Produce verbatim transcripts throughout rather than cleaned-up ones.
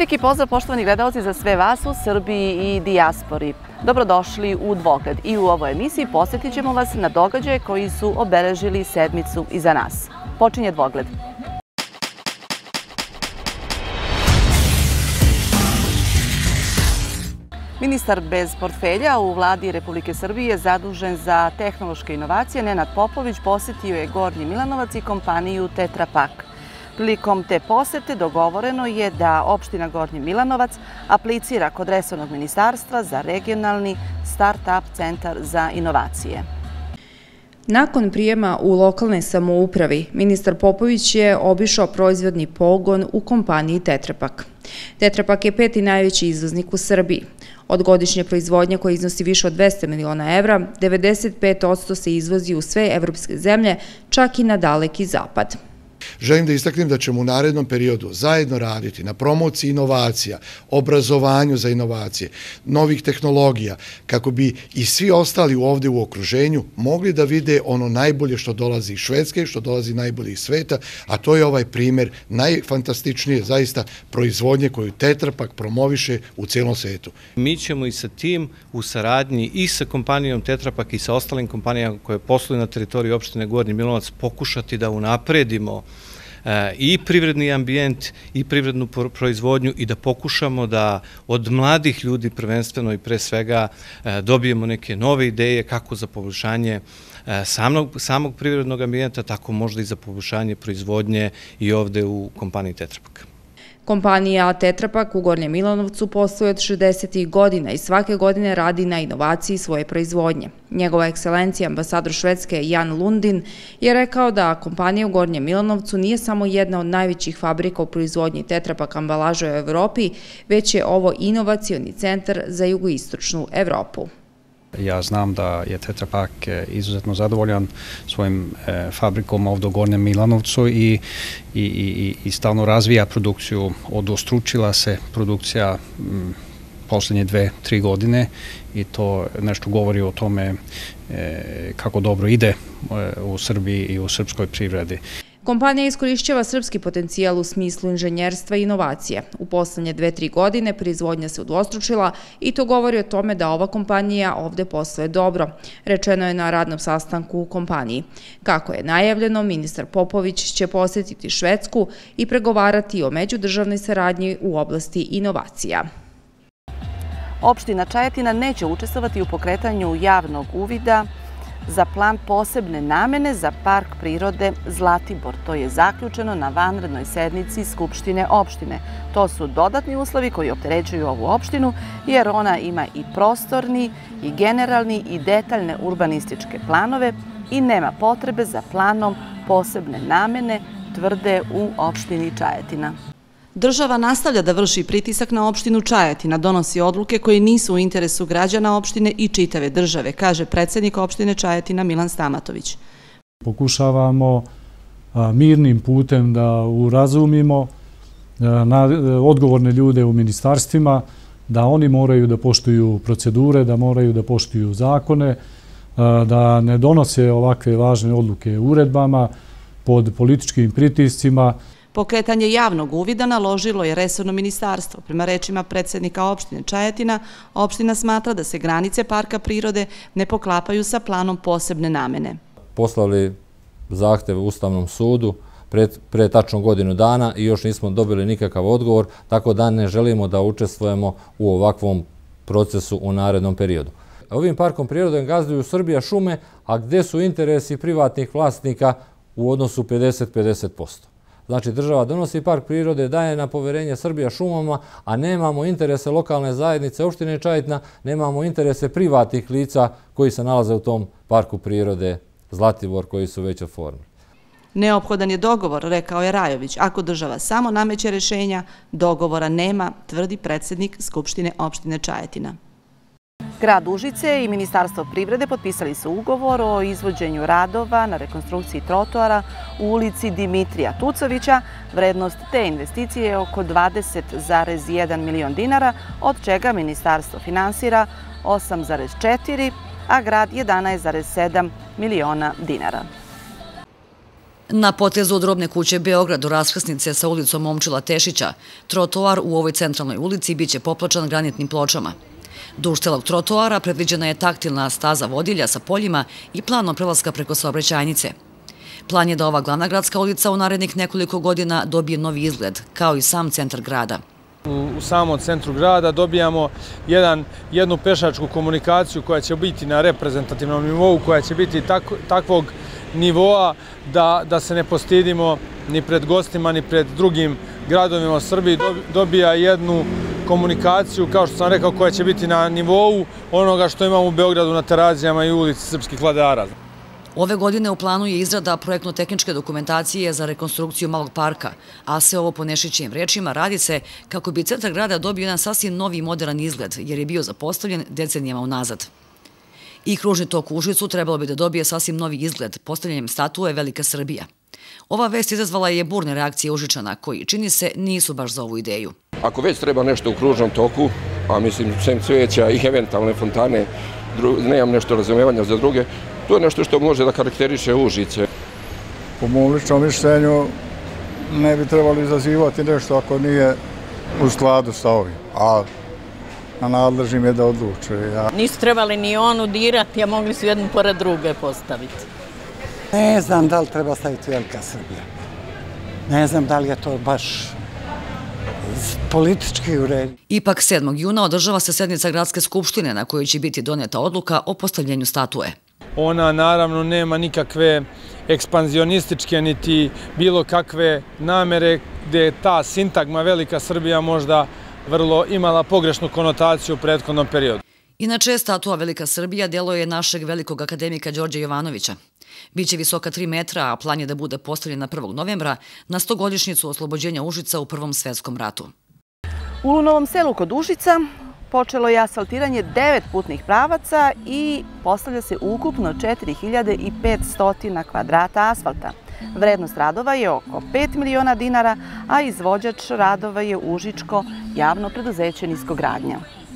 Veliki pozdrav, poštovani gledalci, za sve vas u Srbiji i dijaspori. Dobrodošli u Dvogled i u ovoj emisiji posjetit ćemo vas na događaje koji su obeležili sedmicu iza nas. Počinje Dvogled. Ministar bez portfelja u vladi Republike Srbije zadužen za tehnološke inovacije Nenad Popović posjetio je Gornji Milanovac i kompaniju Tetra Pak. Prilikom te posete dogovoreno je da opština Gornji Milanovac aplicira kod resornog ministarstva za regionalni start-up centar za inovacije. Nakon prijema u lokalnoj samoupravi, ministar Popović je obišao proizvodni pogon u kompaniji Tetra Pak. Tetra Pak je peti najveći izvoznik u Srbiji. Od godišnje proizvodnje koja iznosi više od dvesta miliona evra, devedeset pet posto se izvozi u sve evropske zemlje, čak i na daleki zapad. Želim da istaknem da ćemo u narednom periodu zajedno raditi na promociji inovacija, obrazovanju za inovacije, novih tehnologija, kako bi i svi ostali ovde u okruženju mogli da vide ono najbolje što dolazi iz Švedske, što dolazi najbolje iz sveta, a to je ovaj primer najfantastičnije zaista proizvodnje koju Tetra Pak promoviše u celom svetu. Mi ćemo i sa tim u saradnji i sa kompanijom Tetra Pak i sa ostalim kompanijama koje posluju na teritoriji opštine Gornji Milanovac pokušati da unapredimo i privredni ambijent i privrednu proizvodnju i da pokušamo da od mladih ljudi prvenstveno i pre svega dobijemo neke nove ideje kako za poboljšanje samog privrednog ambijenta, tako možda i za poboljšanje proizvodnje i ovde u kompaniji Tetra Pak. Kompanija Tetra Pak u Gornjem Milanovcu posluje od šezdesetih godina i svake godine radi na inovaciji svoje proizvodnje. Njegova ekscelencija, ambasador Švedske Jan Lundin, je rekao da kompanija u Gornjem Milanovcu nije samo jedna od najvećih fabrika u proizvodnji Tetra Pak ambalaže u Evropi, već je ovo inovacioni centar za jugoistočnu Evropu. Ja znam da je Tetra Pak izuzetno zadovoljan svojim fabrikom ovdje u Gornjem Milanovcu i, i, i, i stalno razvija produkciju. Odostručila se produkcija m, posljednje dve, tri godine i to nešto govori o tome e, kako dobro ide e, u Srbiji i u srpskoj privredi. Kompanija iskorišćava srpski potencijal u smislu inženjerstva i inovacije. U poslednje dve, tri godine proizvodnja se udvostručila i to govori o tome da ova kompanija ovde posluje dobro, rečeno je na radnom sastanku u kompaniji. Kako je najavljeno, ministar Popović će posjetiti Švedsku i pregovarati o međudržavnoj saradnji u oblasti inovacija. Opština Čajetina neće učestvovati u pokretanju javnog uvida za plan posebne namene za Park prirode Zlatibor. To je zaključeno na vanrednoj sednici Skupštine opštine. To su dodatni uslovi koji opterećuju ovu opštinu, jer ona ima i prostorni, i generalni, i detaljne urbanističke planove i nema potrebe za planom posebne namene, tvrde u opštini Čajetina. Država nastavlja da vrši pritisak na opštinu Čajetina, donosi odluke koje nisu u interesu građana opštine i čitave države, kaže predsjednik opštine Čajetina Milan Stamatović. Pokušavamo mirnim putem da urazumimo odgovorne ljude u ministarstvima, da oni moraju da poštuju procedure, da moraju da poštuju zakone, da ne donose ovakve važne odluke uredbama pod političkim pritiscima. Pokretanje javnog uvida naložilo je resorno ministarstvo. Prema rečima predsjednika opštine Čajetina, opština smatra da se granice parka prirode ne poklapaju sa planom posebne namene. Poslali zahtev Ustavnom sudu pre tačno godinu dana i još nismo dobili nikakav odgovor, tako da ne želimo da učestvujemo u ovakvom procesu u narednom periodu. Ovim parkom prirode gazduju Srbija šume, a gde su interesi privatnih vlasnika u odnosu pedeset pedeset posto. Znači, država donosi park prirode, daje na poverenje Srbija šumama, a nemamo interese lokalne zajednice opštine Čajetina, nemamo interese privatnih lica koji se nalaze u tom parku prirode Zlatibor, koji su već oformili. Neophodan je dogovor, rekao je Rajović. Ako država samo nameće rešenja, dogovora nema, tvrdi predsjednik Skupštine opštine Čajetina. Grad Užice i Ministarstvo privrede potpisali su ugovor o izvođenju radova na rekonstrukciji trotoara u ulici Dimitrija Tucovića. Vrednost te investicije je oko dvadeset zarez jedan milion dinara, od čega Ministarstvo finansira osam zarez četiri, a grad jedanaest zarez sedam miliona dinara. Na potezu od Robne kuće Beograd do raskrsnice sa ulicom Momčila Tešića, trotoar u ovoj centralnoj ulici biće popločan granitnim pločama. Duž celog trotoara predviđena je taktilna staza vodilja sa poljima i planom prelaska preko saobraćajnice. Plan je da ova glavna gradska ulica u narednih nekoliko godina dobije novi izgled, kao i sam centar grada. U samom centru grada dobijamo jednu pešačku komunikaciju koja će biti na reprezentativnom nivou, koja će biti takvog nivoa da se ne postidimo ni pred gostima, ni pred drugim gradovima u Srbiji. Dobija jednu komunikaciju, kao što sam rekao, koja će biti na nivou onoga što imamo u Beogradu na Terazijama i ulici Srpskih vladara. Ove godine u planu je izrada projektno-tehničke dokumentacije za rekonstrukciju Malog parka, a sve ovo po Nešićim rečima radi se kako bi centar grada dobio jedan sasvim novi i modern izgled, jer je bio zapostavljen decenijama unazad. I kružni tok u Užicu trebalo bi da dobije sasvim novi izgled postavljanjem statue Velika Srbija. Ova vest izazvala je burne reakcije Užičana, koji, čini se, nisu baš za ovu ideju. Ako već treba nešto u kružnom toku, a mislim sem cveća i eventualne fontane, nemam nešto razumevanja za druge, to je nešto što može da karakteriše Užice. Po mom ličnom mišljenju ne bi trebali izazivati nešto ako nije u skladu sa ovim, a na nadležnim je da odlučuje. Nisu trebali ni onu dirati, a mogli su jednu pored druge postaviti. Ne znam da li treba staviti Velika Srbija. Ne znam da li je to baš politički u redu. Ipak sedmog juna održava se sednica Gradske skupštine na kojoj će biti doneta odluka o postavljanju statue. Ona naravno nema nikakve ekspanzionističke niti bilo kakve namere gde je ta sintagma Velika Srbija možda vrlo imala pogrešnu konotaciju u prethodnom periodu. Inače, statua Velika Srbija delo je našeg velikog akademika Đorđa Jovanovića. Biće visoka tri metra, a plan je da bude postavljena prvog novembra na stogodišnjicu oslobođenja Užica u Prvom svetskom ratu. U Novom Selu kod Užica počelo je asfaltiranje devet putnih pravaca i postavlja se ukupno četiri hiljade petsto kvadrata asfalta. Vrednost radova je oko pet miliona dinara, a izvođač radova je Užičko javno preduzeće Niskogradnja.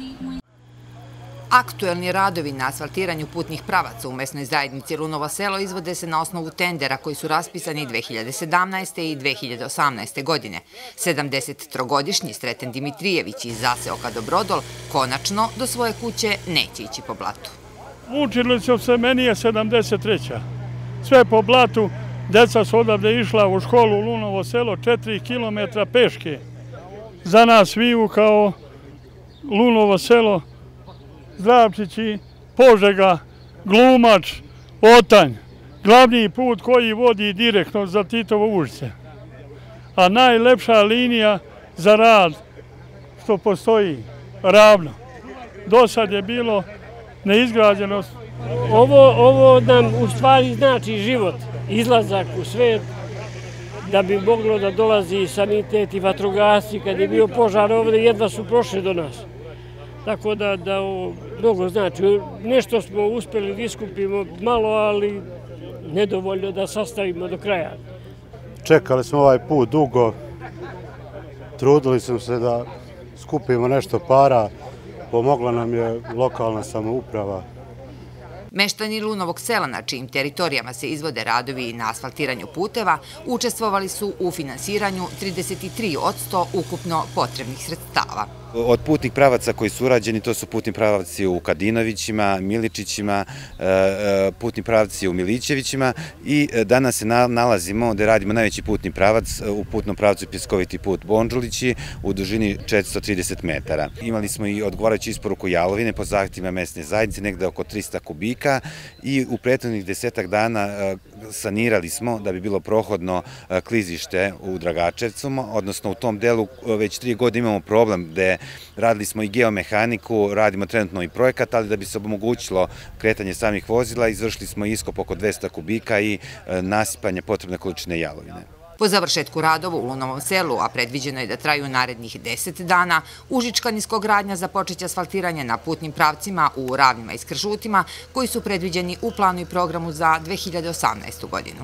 Aktuelni radovi na asfaltiranju putnih pravaca u mesnoj zajednici Lunovo Selo izvode se na osnovu tendera koji su raspisani dve hiljade sedamnaeste i dve hiljade osamnaeste. godine. sedamdesettrogodišnji Sreten Dimitrijević iz zaseoka Dobrodol konačno do svoje kuće neće ići po blatu. Učili su se, meni je sedamdeset treća. Sve po blatu, deca su odavde išla u školu u Lunovo Selo četiri kilometra peške. Za nas sviju kao Lunovo Selo, Zdravčići, Požega, Glumač, Otanj, glavni put koji vodi direktno za Titovo Užice. A najlepša linija za rad što postoji, Ravno. Do sad je bilo neizgrađenost. Ovo nam u stvari znači život, izlazak u svet, da bi moglo da dolazi sanitet i vatrogasci. Kad je bio požar ovdje, jedva su prošli do nas. Tako da mnogo znači. Nešto smo uspjeli da iskupimo malo, ali nedovoljno da sastavimo do kraja. Čekali smo ovaj put dugo, trudili smo se da skupimo nešto para, pomogla nam je lokalna samouprava. Meštani Lunovog Sela, na čijim teritorijama se izvode radovi na asfaltiranju puteva, učestvovali su u finansiranju trideset tri posto ukupno potrebnih sredstava. Od putnih pravaca koji su urađeni, to su putni pravci u Kadinovićima, Miličićima, putni pravci u Milićevićima i danas se nalazimo gde radimo najveći putni pravac u putnom pravcu Pjeskoviti put Bonđulići u dužini četiristo trideset metara. Imali smo i odgovarajuću isporuku jalovine po zahtjevima mesne zajednice, negde oko trista kubika i u prethodnih desetak dana sanirali smo da bi bilo prohodno klizište u Dragačevcu, odnosno u tom delu već tri godine imamo problem gde radili smo i geomehaniku, radimo trenutno i projekat, ali da bi se omogućilo kretanje samih vozila, izvršili smo iskop oko dvesta kubika i nasipanje potrebne količine jalovine. Po završetku radova u Lunovom Selu, a predviđeno je da traju narednih deset dana, Užička Niskogradnja započeće asfaltiranje na putnim pravcima u Ravnima i Skržutima, koji su predviđeni u planu i programu za dve hiljade osamnaestu. godinu.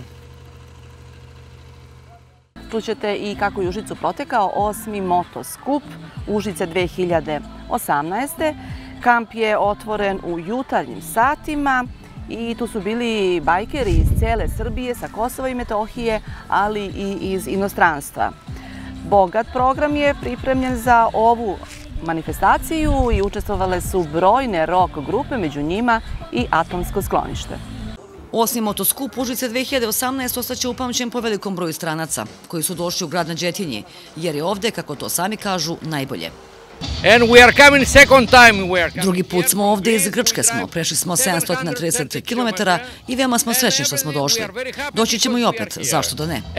Čućete i kako je Užicu protekao osmi motoskup Užice dve hiljade osamnaeste. Kamp je otvoren u jutarnjim satima i tu su bili bajkeri iz cele Srbije, sa Kosova i Metohije, ali i iz inostranstva. Bogat program je pripremljen za ovu manifestaciju i učestvovale su brojne rock grupe, među njima i Atomsko sklonište. Osim Motoskup, Užice dve hiljade osamnaeste ostaće upamćen po velikom broju stranaca koji su došli u grad na Đetinji, jer je ovde, kako to sami kažu, najbolje. Drugi put smo ovde, iz Grčke smo, prešli smo sedamsto trideset kilometara i veoma smo srećni što smo došli. Doći ćemo i opet, zašto da ne?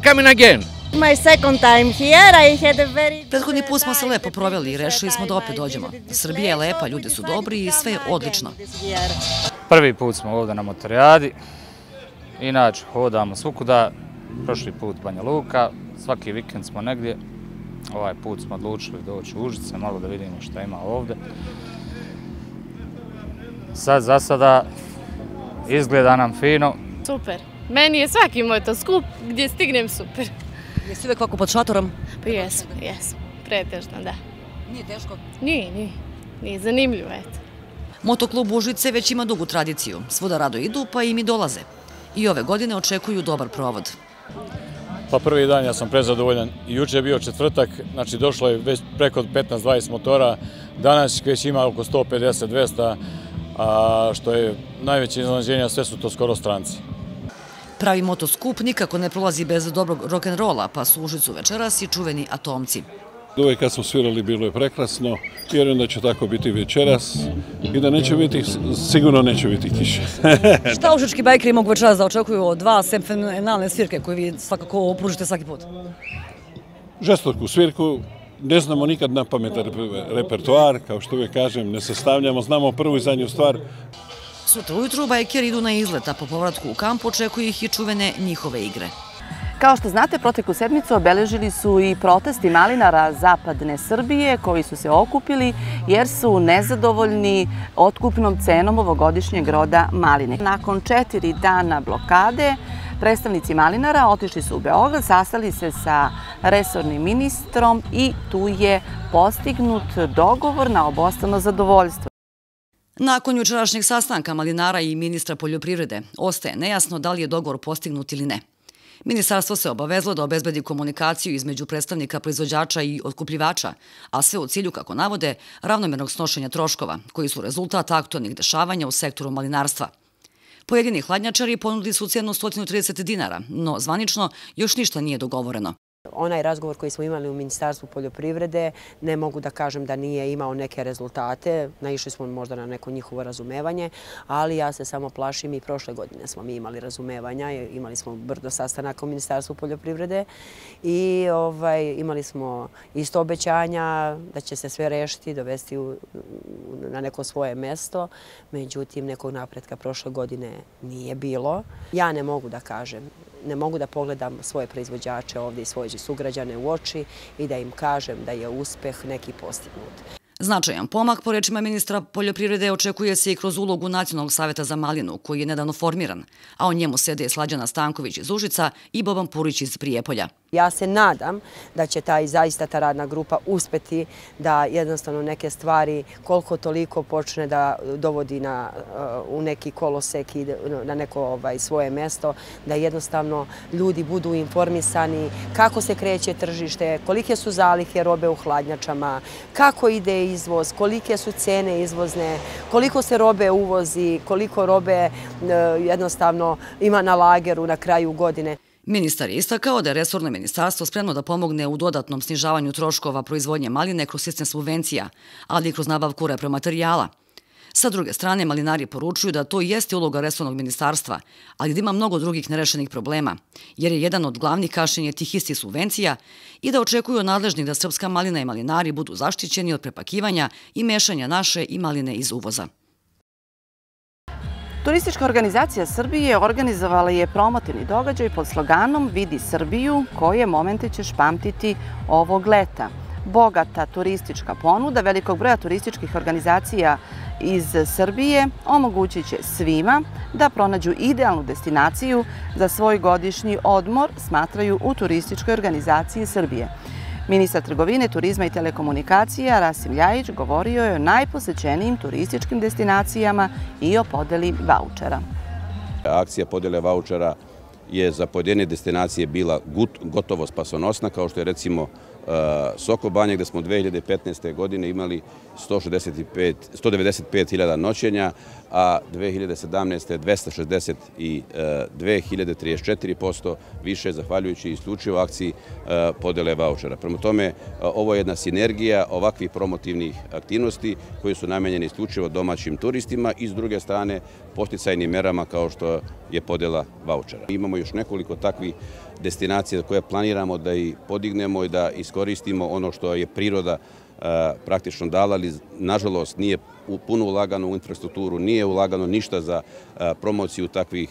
Prethodni put smo se lepo proveli i rešili smo da opet dođemo. Srbija je lepa, ljudi su dobri i sve je odlično. Prvi put smo ovde na motorijadi, inače hodamo svukuda, prošli put Banja Luka, svaki vikend smo negdje. Ovaj put smo odlučili doći u Užice, malo da vidimo šta ima ovde. Sad, za sada, izgleda nam fino. Super. Meni je svaki motoskup gdje stignem super. Jesi uvek ovako pod šatorom? Pa jesmo, jesmo. Pretežno, da. Nije teško? Nije, nije. Nije zanimljivo, eto. Motoklub Užice već ima dugu tradiciju. Svuda rado idu, pa i mi dolaze. I ove godine očekuju dobar provod. Pa prvi dan ja sam prezadovoljan. Juče je bio četvrtak, znači došlo je već preko petnaest dvadeset motora. Danas već ima oko sto pedeset do dvesta, a što je najveće iznenađenje, sve su to skoro stranci. Pravi motoskup nikako ne prolazi bez dobrog rock'n'rolla, pa su u Užicu večeras i čuveni Atomci. Uvijek kad smo svirali bilo je prekrasno, vjerujem da će tako biti večeras i da neće biti, sigurno neće biti kiše. Šta užički bajkeri mogu večeras da očekuju od dva sem fenomenalne svirke koje vi svakako pružite svaki put? Žestoku svirku, ne znamo nikad na pamet repertoar, kao što uvijek kažem, ne sastavljamo, znamo prvu i zadnju stvar. Sutra ujutru bajkeri idu na izlet, a po povratku u kamp očekuju ih i čuvene njihove igre. Kao što znate, proteklu sedmicu obeležili su i protesti malinara zapadne Srbije koji su se okupili jer su nezadovoljni otkupnom cenom ovogodišnjeg roda maline. Nakon četiri dana blokade, predstavnici malinara otišli su u Beograd, sastali se sa resornim ministrom i tu je postignut dogovor na obostrano zadovoljstvo. Nakon jučerašnjeg sastanka malinara i ministra poljoprivrede ostaje nejasno da li je dogovor postignut ili ne. Ministarstvo se obavezalo da obezbedi komunikaciju između predstavnika proizvođača i otkupljivača, a sve u cilju, kako navode, ravnomernog snošenja troškova, koji su rezultat aktualnih dešavanja u sektoru malinarstva. Pojedini hladnjačari ponudili su cenu sto trideset dinara, no zvanično još ništa nije dogovoreno. Onaj razgovor koji smo imali u Ministarstvu poljoprivrede, ne mogu da kažem da nije imao neke rezultate, naišli smo možda na neko njihovo razumevanje, ali ja se samo plašim, i prošle godine smo mi imali razumevanja, imali smo brdo sastanaka u Ministarstvu poljoprivrede i imali smo isto obećanja da će se sve rešiti, dovesti na neko svoje mesto, međutim nekog napretka prošle godine nije bilo. Ja ne mogu da kažem, ne mogu da pogledam svoje proizvođače ovdje i svoje sugrađane u oči i da im kažem da je uspeh neki postignut. Značajan pomak, po rečima ministra poljoprivrede, očekuje se i kroz ulogu Nacionalnog saveta za malinu, koji je nedavno formiran, a o njemu sede Slađana Stanković iz Užica i Boban Purić iz Prijepolja. Ja se nadam da će taj zaista ta radna grupa uspeti da jednostavno neke stvari koliko toliko počne da dovodi u neki kolosek i na neko svoje mesto, da jednostavno ljudi budu informisani kako se kreće tržište, kolike su zalihe robe u hladnjačama, kako ide izvoz, kolike su cene izvozne, koliko se robe uvozi, koliko robe jednostavno ima na lageru na kraju godine. Ministar je istakao da je resorno ministarstvo spremno da pomogne u dodatnom snižavanju troškova proizvodnje maline kroz sistem subvencija, ali i kroz nabavku repromaterijala. Sa druge strane, malinari poručuju da to jeste uloga resornog ministarstva, ali da ima mnogo drugih nerešenih problema, jer je jedan od glavnih kašnjenja tih istih subvencija i da očekuju od nadležnih da srpska malina i malinari budu zaštićeni od prepakivanja i mešanja naše i maline iz uvoza. Turistička organizacija Srbije organizovala je promotivni događaj pod sloganom Vidi Srbiju, koje momente ćeš pamtiti ovog leta. Bogata turistička ponuda velikog broja turističkih organizacija iz Srbije omogućit će svima da pronađu idealnu destinaciju za svoj godišnji odmor, smatraju u Turističkoj organizaciji Srbije. Ministar trgovine, turizma i telekomunikacija Rasim Ljajić govorio je o najposećenijim turističkim destinacijama i o podeli vaučera. Akcija podele vaučera je za pojedine destinacije bila gotovo spasonosna, kao što je recimo Soko Banja, gde smo dve hiljade petnaeste. godine imali sto devedeset pet hiljada noćenja, a dve hiljade sedamnaeste. dvesta šezdeset dve hiljade, trideset četiri posto više, zahvaljujući isključivo akciji podele vaučera. Prema tome, ovo je jedna sinergija ovakvih promotivnih aktivnosti koji su namenjeni isključivo domaćim turistima i s druge strane posticajnim merama kao što je podela vaučera. Imamo još nekoliko takvih destinacija koje planiramo da i podignemo i da iskoristimo ono što je priroda praktično dala, ali nažalost nije puno ulagano u infrastrukturu, nije ulagano ništa za promociju takvih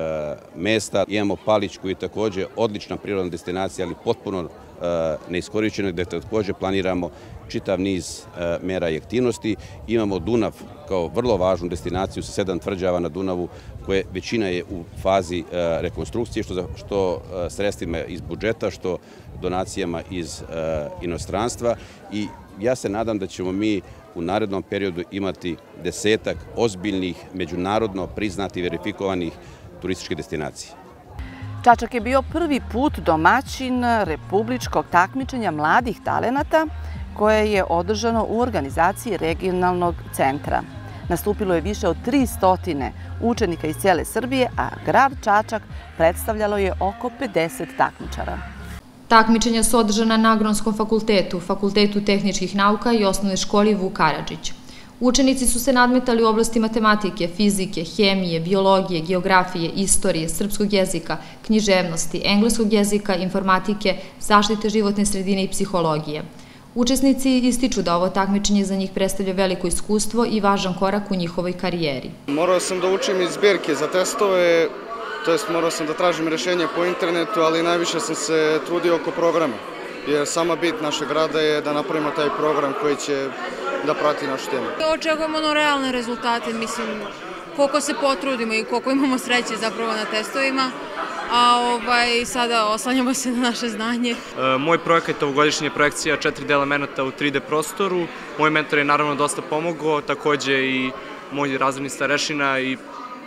mesta. Imamo Palić koji je također odlična prirodna destinacija, ali potpuno neiskorišćena, gde također planiramo čitav niz mera i aktivnosti. Imamo Dunav kao vrlo važnu destinaciju sa sedam tvrđava na Dunavu, koje većina je u fazi rekonstrukcije, što sredstvima iz budžeta, što donacijama iz inostranstva. I ja se nadam da ćemo mi u narednom periodu imati desetak ozbiljnih, međunarodno priznatih, verifikovanih turističkih destinacija. Čačak je bio prvi put domaćin republičkog takmičenja mladih talenata koje je održano u organizaciji regionalnog centra. Nastupilo je više od tristo učenika iz cijele Srbije, a grad Čačak predstavljalo je oko pedeset takmičara. Takmičenja su održana na Agronomskom fakultetu, Fakultetu tehničkih nauka i osnovnoj školi Vuk Karadžić. Učenici su se nadmetali u oblasti matematike, fizike, hemije, biologije, geografije, istorije, srpskog jezika, književnosti, engleskog jezika, informatike, zaštite životne sredine i psihologije. Učesnici ističu da ovo takmičenje za njih predstavlja veliko iskustvo i važan korak u njihovoj karijeri. Morao sam da učim iz zbirke za testove, to jest morao sam da tražim rešenje po internetu, ali najviše sam se trudio oko programa. Jer sama bit našeg rada je da napravimo taj program koji će da prati našu temu. Očekujemo ono realne rezultate, mislim, koliko se potrudimo i koliko imamo sreće zapravo na testovima, a sada oslanjamo se na naše znanje. Moj projekat je ovogodišnja projekcija četiri D elemenata u tri D prostoru. Moj mentor je naravno dosta pomogao, također i moj razredni starešina i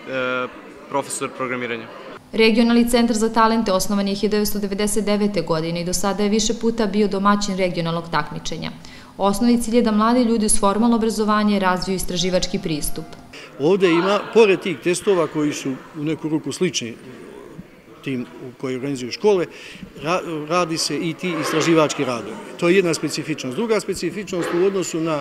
profesor programiranja. Regionalni centar za talente osnovan je hiljadu devetsto devedeset devete. godine i do sada je više puta bio domaćin regionalnog takmičenja. Osnovni cilj je da mladi ljudi uz formalno obrazovanje razviju istraživački pristup. Ovdje ima, pored tih testova koji su u neku ruku slični tim koji organizuju škole, radi se i ti istraživački radovi. To je jedna specifičnost. Druga specifičnost u odnosu na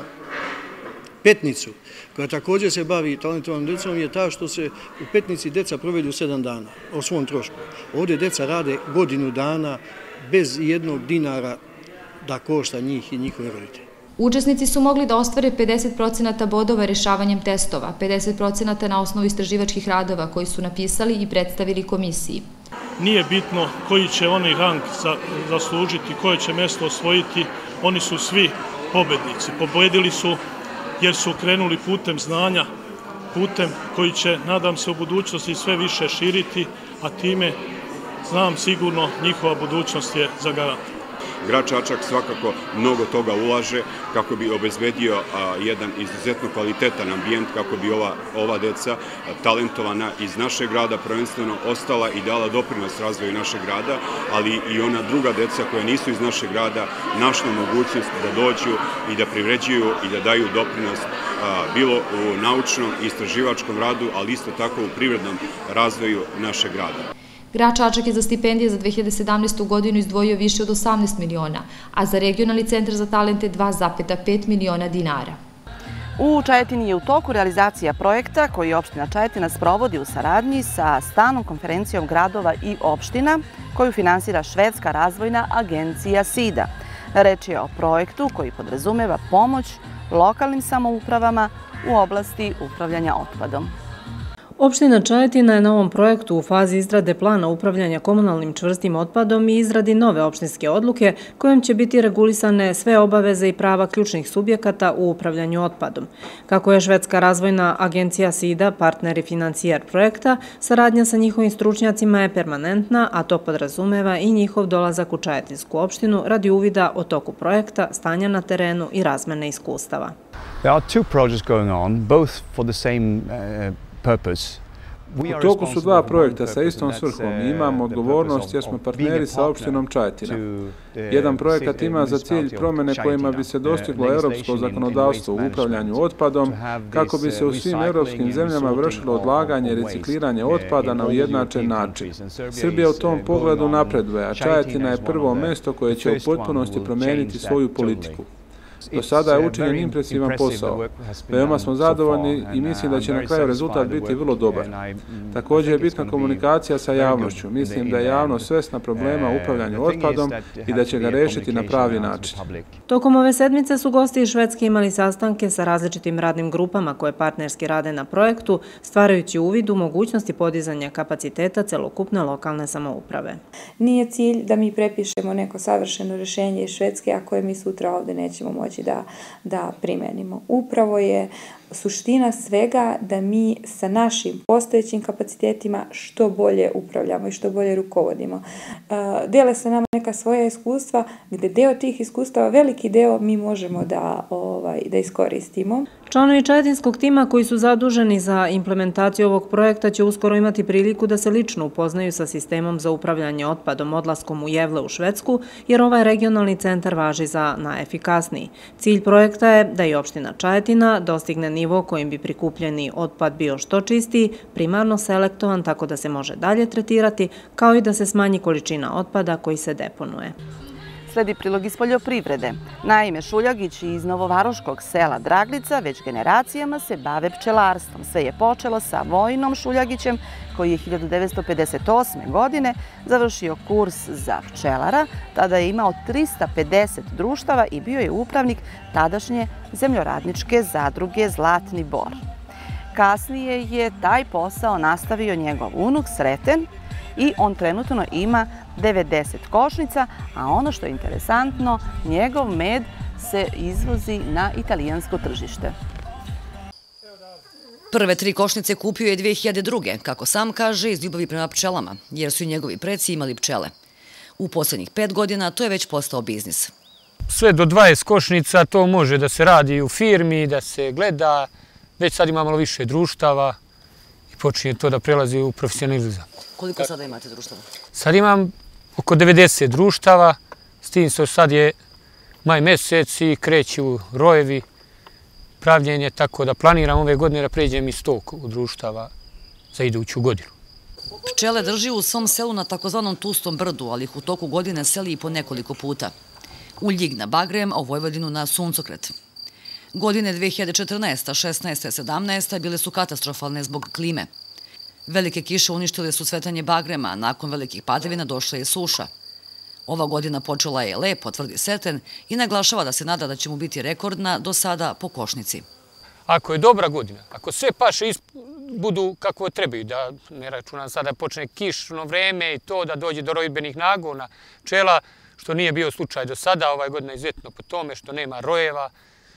Petnicu, koja također se bavi talentovanom decom, je ta što se u Petnici deca provedu sedam dana o svom trošku. Ovdje deca rade godinu dana bez jednog dinara da košta njih i njihove roditelje. Učesnici su mogli da ostvare pedeset procenata bodova rešavanjem testova, pedeset procenata na osnovu istraživačkih radova koji su napisali i predstavili komisiji. Nije bitno koji će onaj rang zaslužiti, koje će mesto osvojiti, oni su svi pobednici. Pobedili su jer su krenuli putem znanja, putem koji će, nadam se, u budućnosti sve više širiti, a time, znam sigurno, njihova budućnost je zagarantovana. Grad Čačak svakako mnogo toga ulaže kako bi obezbedio jedan izuzetno kvalitetan ambijent, kako bi ova deca talentovana iz našeg grada prvenstveno ostala i dala doprinos razvoju našeg grada, ali i ona druga deca koja nisu iz našeg grada našla mogućnost da dođu i da privređuju i da daju doprinos bilo u naučnom i istraživačkom radu, ali isto tako u privrednom razvoju našeg grada. Grad Čačak je za stipendije za dve hiljade sedamnaestu. godinu izdvojio više od osamnaest miliona, a za regionalni centar za talente dva zarez pet miliona dinara. U Čajetini je u toku realizacija projekta koji opština Čajetina sprovodi u saradnji sa stalnom konferencijom gradova i opština koju finansira Švedska razvojna agencija SIDA. Reč je o projektu koji podrazumeva pomoć lokalnim samoupravama u oblasti upravljanja otpadom. Opština Čajetina je na ovom projektu u fazi izrade plana upravljanja komunalnim čvrstim otpadom i izradi nove opštinske odluke kojom će biti regulisane sve obaveze i prava ključnih subjekata u upravljanju otpadom. Kako je Švedska razvojna agencija SIDA partner i financijer projekta, saradnja sa njihovim stručnjacima je permanentna, a to podrazumeva i njihov dolazak u Čajetinsku opštinu radi uvida o toku projekta, stanja na terenu i razmene iskustava. There are two projects going on, both for the same uh, purpose. U toku su dva projekta sa istom svrhom i imamo odgovornost jer smo partneri sa opštinom Čajetina. Jedan projekat ima za cilj promjene kojima bi se dostiglo europsko zakonodavstvo u upravljanju otpadom kako bi se u svim europskim zemljama vršilo odlaganje i recikliranje otpada na ujednačen način. Srbija u tom pogledu napreduje, a Čajetina je prvo mesto koje će u potpunosti promijeniti svoju politiku. Do sada je učinjen impresivan posao. Veoma smo zadovoljni i mislim da će na kraju rezultat biti vrlo dobar. Također je bitna komunikacija sa javnošću. Mislim da je javnost svesna problema u upravljanju otpadom i da će ga rešiti na pravi način. Tokom ove sedmice su gosti iz Švedske imali sastanke sa različitim radnim grupama koje partnerski rade na projektu, stvarajući uvid u mogućnosti podizanja kapaciteta celokupne lokalne samouprave. Nije cilj da mi prepišemo neko savršeno rješenje iz Švedske, a koje mi sutra ovdje nećemo moći Da, da primenimo. Upravo je suština svega da mi sa našim postojećim kapacitetima što bolje upravljamo i što bolje rukovodimo. Dele se nama neka svoja iskustva, gde deo tih iskustava, veliki deo, mi možemo da, ovaj, da iskoristimo. Članovi Čajetinskog tima koji su zaduženi za implementaciju ovog projekta će uskoro imati priliku da se lično upoznaju sa sistemom za upravljanje otpadom odlaskom u Jevle u Švedsku, jer ovaj regionalni centar važi za najefikasniji. Cilj projekta je da i opština Čajetina dostigne nivo kojim bi prikupljeni otpad bio što čistiji, primarno selektovan tako da se može dalje tretirati, kao i da se smanji količina otpada koji se deponuje. Sledi prilog iz poljoprivrede. Naime, šuljagići iz novovaroškog sela Draglica već generacijama se bave pčelarstvom. Sve je počelo sa Vojnom Šuljagićem koji je hiljadu devetsto pedeset osme. godine završio kurs za pčelara. Tada je imao trista pedeset društava i bio je upravnik tadašnje zemljoradničke zadruge Zlatni Bor. Kasnije je taj posao nastavio njegov unuk Sreten i on trenutno ima devedeset košnica, a ono što je interesantno, njegov med se izvozi na italijansko tržište. Prve tri košnice kupio je dve hiljade druge. Kako sam kaže, iz ljubavi prema pčelama, jer su i njegovi preci imali pčele. U posljednjih pet godina to je već postao biznis. Sve do dvadeset košnica to može da se radi u firmi, da se gleda. Već sad ima malo više društava i počinje to da prelazi u profesionalizam. Koliko sada imate društava? Sad imam oko devedeset društava, s tim što sad je maj mesec i kreću rojevi, pravljenje, tako da planiram ove godine da pređem i sto društava za iduću godinu. Pčele drži u svom selu na takozvanom Tustom brdu, ali ih u toku godine seli i po nekoliko puta. U Ljig na Bagrem, a u Vojvodinu na Suncokret. Godine dve hiljade četrnaeste, šesnaeste i sedamnaeste bile su katastrofalne zbog klime. Velike kiše uništile su cvetanje bagrema, a nakon velikih padavina došla je suša. Ova godina počela je lepo, tvrdi Sreten, i naglašava da se nada da će mu biti rekordna do sada po košnici. Ako je dobra godina, ako sve paše budu kako trebaju, da ne računam sada počne kišno vreme i to da dođe do rojbenih nagona pčela, što nije bio slučaj do sada, ovaj godina je izuzetno po tome što nema rojeva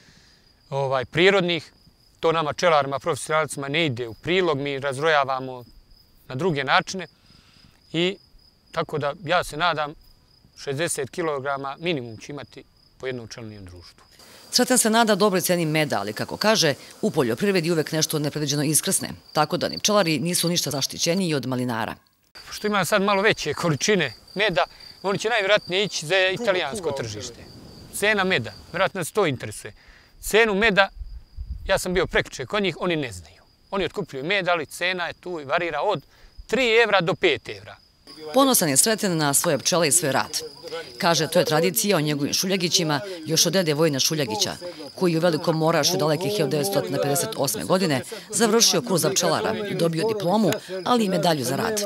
prirodnih. To nama pčelarima, profesionalcima ne ide u prilog, mi razrojavamo na druge načine i tako da ja se nadam šezdeset kilograma minimum će imati po jednom pčelnijem društvu. Sreten se nada dobroj ceni meda, ali kako kaže, u poljoprivredi uvek nešto nepredviđeno iskrsne, tako da ni pčelari nisu ništa zaštićeniji od malinara. Što ima sad malo veće količine meda, oni će najvjerojatnije ići za italijansko tržište. Cena meda, vjerojatno se to interesuje. Cenu meda, ja sam bio prekjuče kod njih, oni ne znaju. Oni otkupljuju med, ali cena je tu i varira od tri evra do pet evra. Ponosan je Sreten na svoje pčele i svoj rad. Kaže, to je tradicija o njegovim šuljagićima još od dede Vojna Šuljagića, koji u Velikom Morašu daleke hiljadu devetsto pedeset osme. godine završio kurs za pčelara, dobio diplomu, ali i medalju za rad.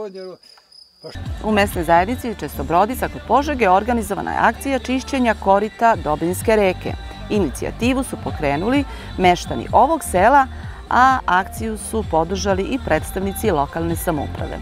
U mesnoj zajednici Čestobrodica kod Požege organizovana je akcija čišćenja korita Dobrinjske reke. Inicijativu su pokrenuli meštani ovog sela, a akciju su podržali i predstavnici lokalne samouprave.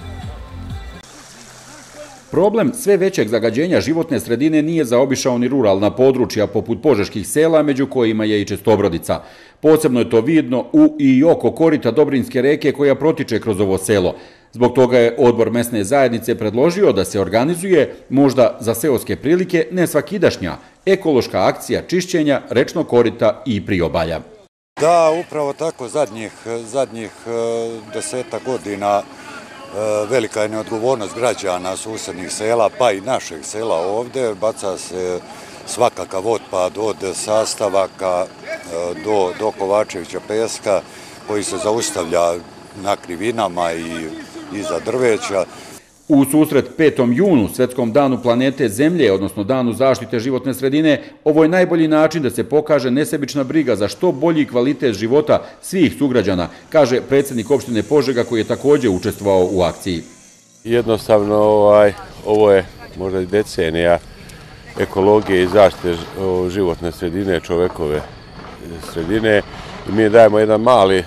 Problem sve većeg zagađenja životne sredine nije zaobišao ni ruralna područja poput požeških sela, među kojima je i Čestobrodica. Posebno je to vidno u i oko korita Dobrinjske reke koja protiče kroz ovo selo. Zbog toga je odbor mesne zajednice predložio da se organizuje, možda za seoske prilike, nesvakidašnja ekološka akcija čišćenja rečnog korita i priobalja. Da, upravo tako, zadnjih, zadnjih deseta godina velika je neodgovornost građana susednih sela, pa i našeg sela ovde. Baca se svakakav otpad od sastavaka do, do Kovačevića peska koji se zaustavlja na krivinama i iza drveća. U susret petom junu, Svetskom danu planete Zemlje, odnosno Danu zaštite životne sredine, ovo je najbolji način da se pokaže nesebična briga za što bolji kvalitet života svih sugrađana, kaže predsjednik opštine Požega koji je također učestvovao u akciji. Jednostavno, ovaj, ovo je možda i decenija ekologije i zaštite životne sredine, čovekove sredine. I mi dajemo jedan mali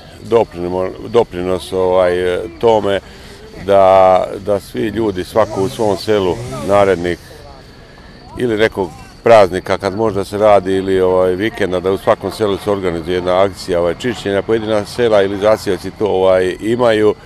doprinos ovaj, tome Da, da svi ljudi, svako u svom selu, narednih ili nekog praznika kad možda se radi ili ovaj, vikenda, da u svakom selu se organizuje jedna akcija ovaj, čišćenja. Pojedina sela ili zaseoci to ovaj, imaju.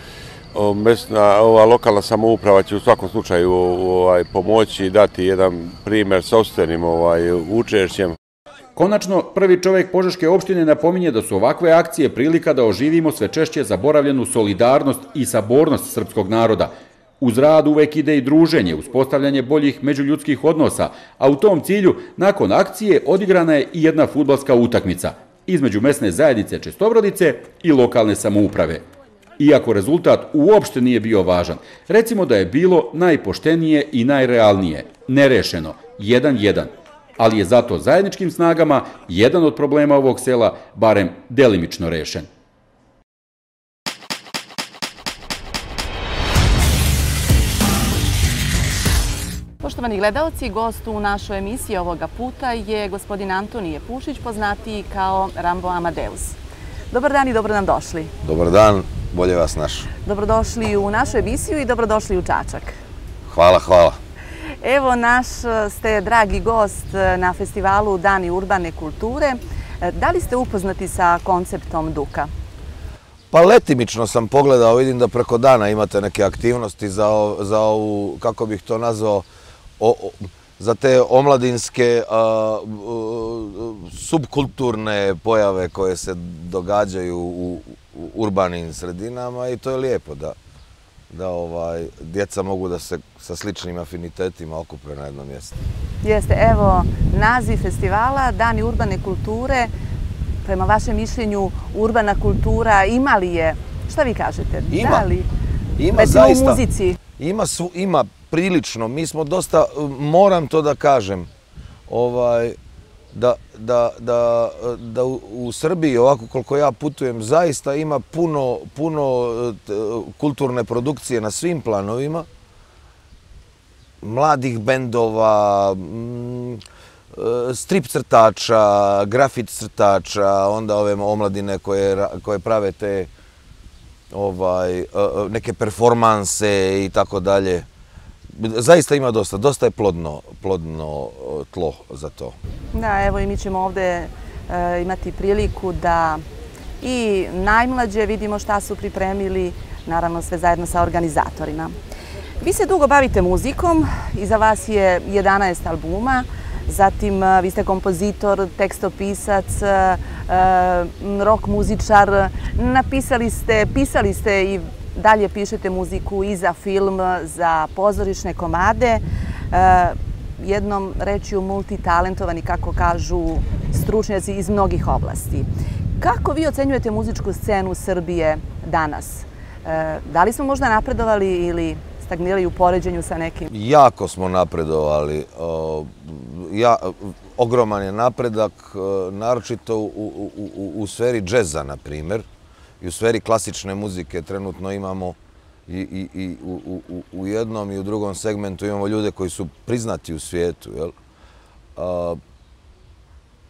Mesna, ova lokalna samouprava će u svakom slučaju ovaj, pomoći i dati jedan primjer sopstvenim ovaj, učešćem. Konačno, prvi čovjek Požeške opštine napominje da su ovakve akcije prilika da oživimo sve češće zaboravljenu solidarnost i sabornost srpskog naroda. Uz rad uvek ide i druženje, uspostavljanje boljih međuljudskih odnosa, a u tom cilju, nakon akcije, odigrana je i jedna fudbalska utakmica između mesne zajednice Čestobrodice i lokalne samouprave. Iako rezultat uopšte nije bio važan, recimo da je bilo najpoštenije i najrealnije, nerešeno, jedan jedan. Ali je zato zajedničkim snagama jedan od problema ovog sela barem delimično rešen. Poštovani gledalci, gost u našoj emisiji ovoga puta je gospodin Antonije Pušić, poznatiji kao Rambo Amadeus. Dobar dan i dobro nam došli. Dobar dan, bolje vas našao. Dobrodošli u našu emisiju i dobrodošli u Čačak. Hvala, hvala. Evo, naš ste dragi gost na festivalu Dani urbane kulture. Da li ste upoznati sa konceptom Duka? Pa letimično sam pogledao, vidim da preko dana imate neke aktivnosti za, za ovu, kako bih to nazvao, o, o, za te omladinske a, a, subkulturne pojave koje se događaju u, u urbanim sredinama i to je lijepo da da ovaj, djeca mogu da se sa sličnim afinitetima okupe na jednom mjestu. Jeste, evo, naziv festivala Dani urbane kulture. Prema vašem mišljenju, urbana kultura ima li je? Šta vi kažete? Ima. Da li? Ima, recimo zaista. U muzici? Ima, su, ima prilično. Mi smo dosta, moram to da kažem, ovaj, da, da, da, da u, u Srbiji, ovako koliko ja putujem, zaista ima puno, puno kulturne produkcije na svim planovima. Mladih bendova, strip crtača, grafit crtača, onda ove omladine koje, koje prave te ovaj, neke performanse i tako dalje. Zaista ima dosta, dosta je plodno, plodno tlo za to. Da, evo i mi ćemo ovde e, imati priliku da i najmlađe vidimo šta su pripremili, naravno sve zajedno sa organizatorima. Vi se dugo bavite muzikom, iza vas je jedanaest albuma, zatim vi ste kompozitor, tekstopisac, e, rock muzičar, napisali ste, pisali ste i dalje pišete muziku i za film, za pozorišne komade. Jednom rečju multitalentovani, kako kažu stručnjaci iz mnogih oblasti. Kako vi ocenjujete muzičku scenu Srbije danas? Da li smo možda napredovali ili stagnirali u poređenju sa nekim? Jako smo napredovali. Ja, ogroman je napredak, naročito u, u, u, u sferi džeza, na primjer. I u sferi klasične muzike trenutno imamo i, i, i u, u, u jednom i u drugom segmentu imamo ljude koji su priznati u svijetu. Jel? A,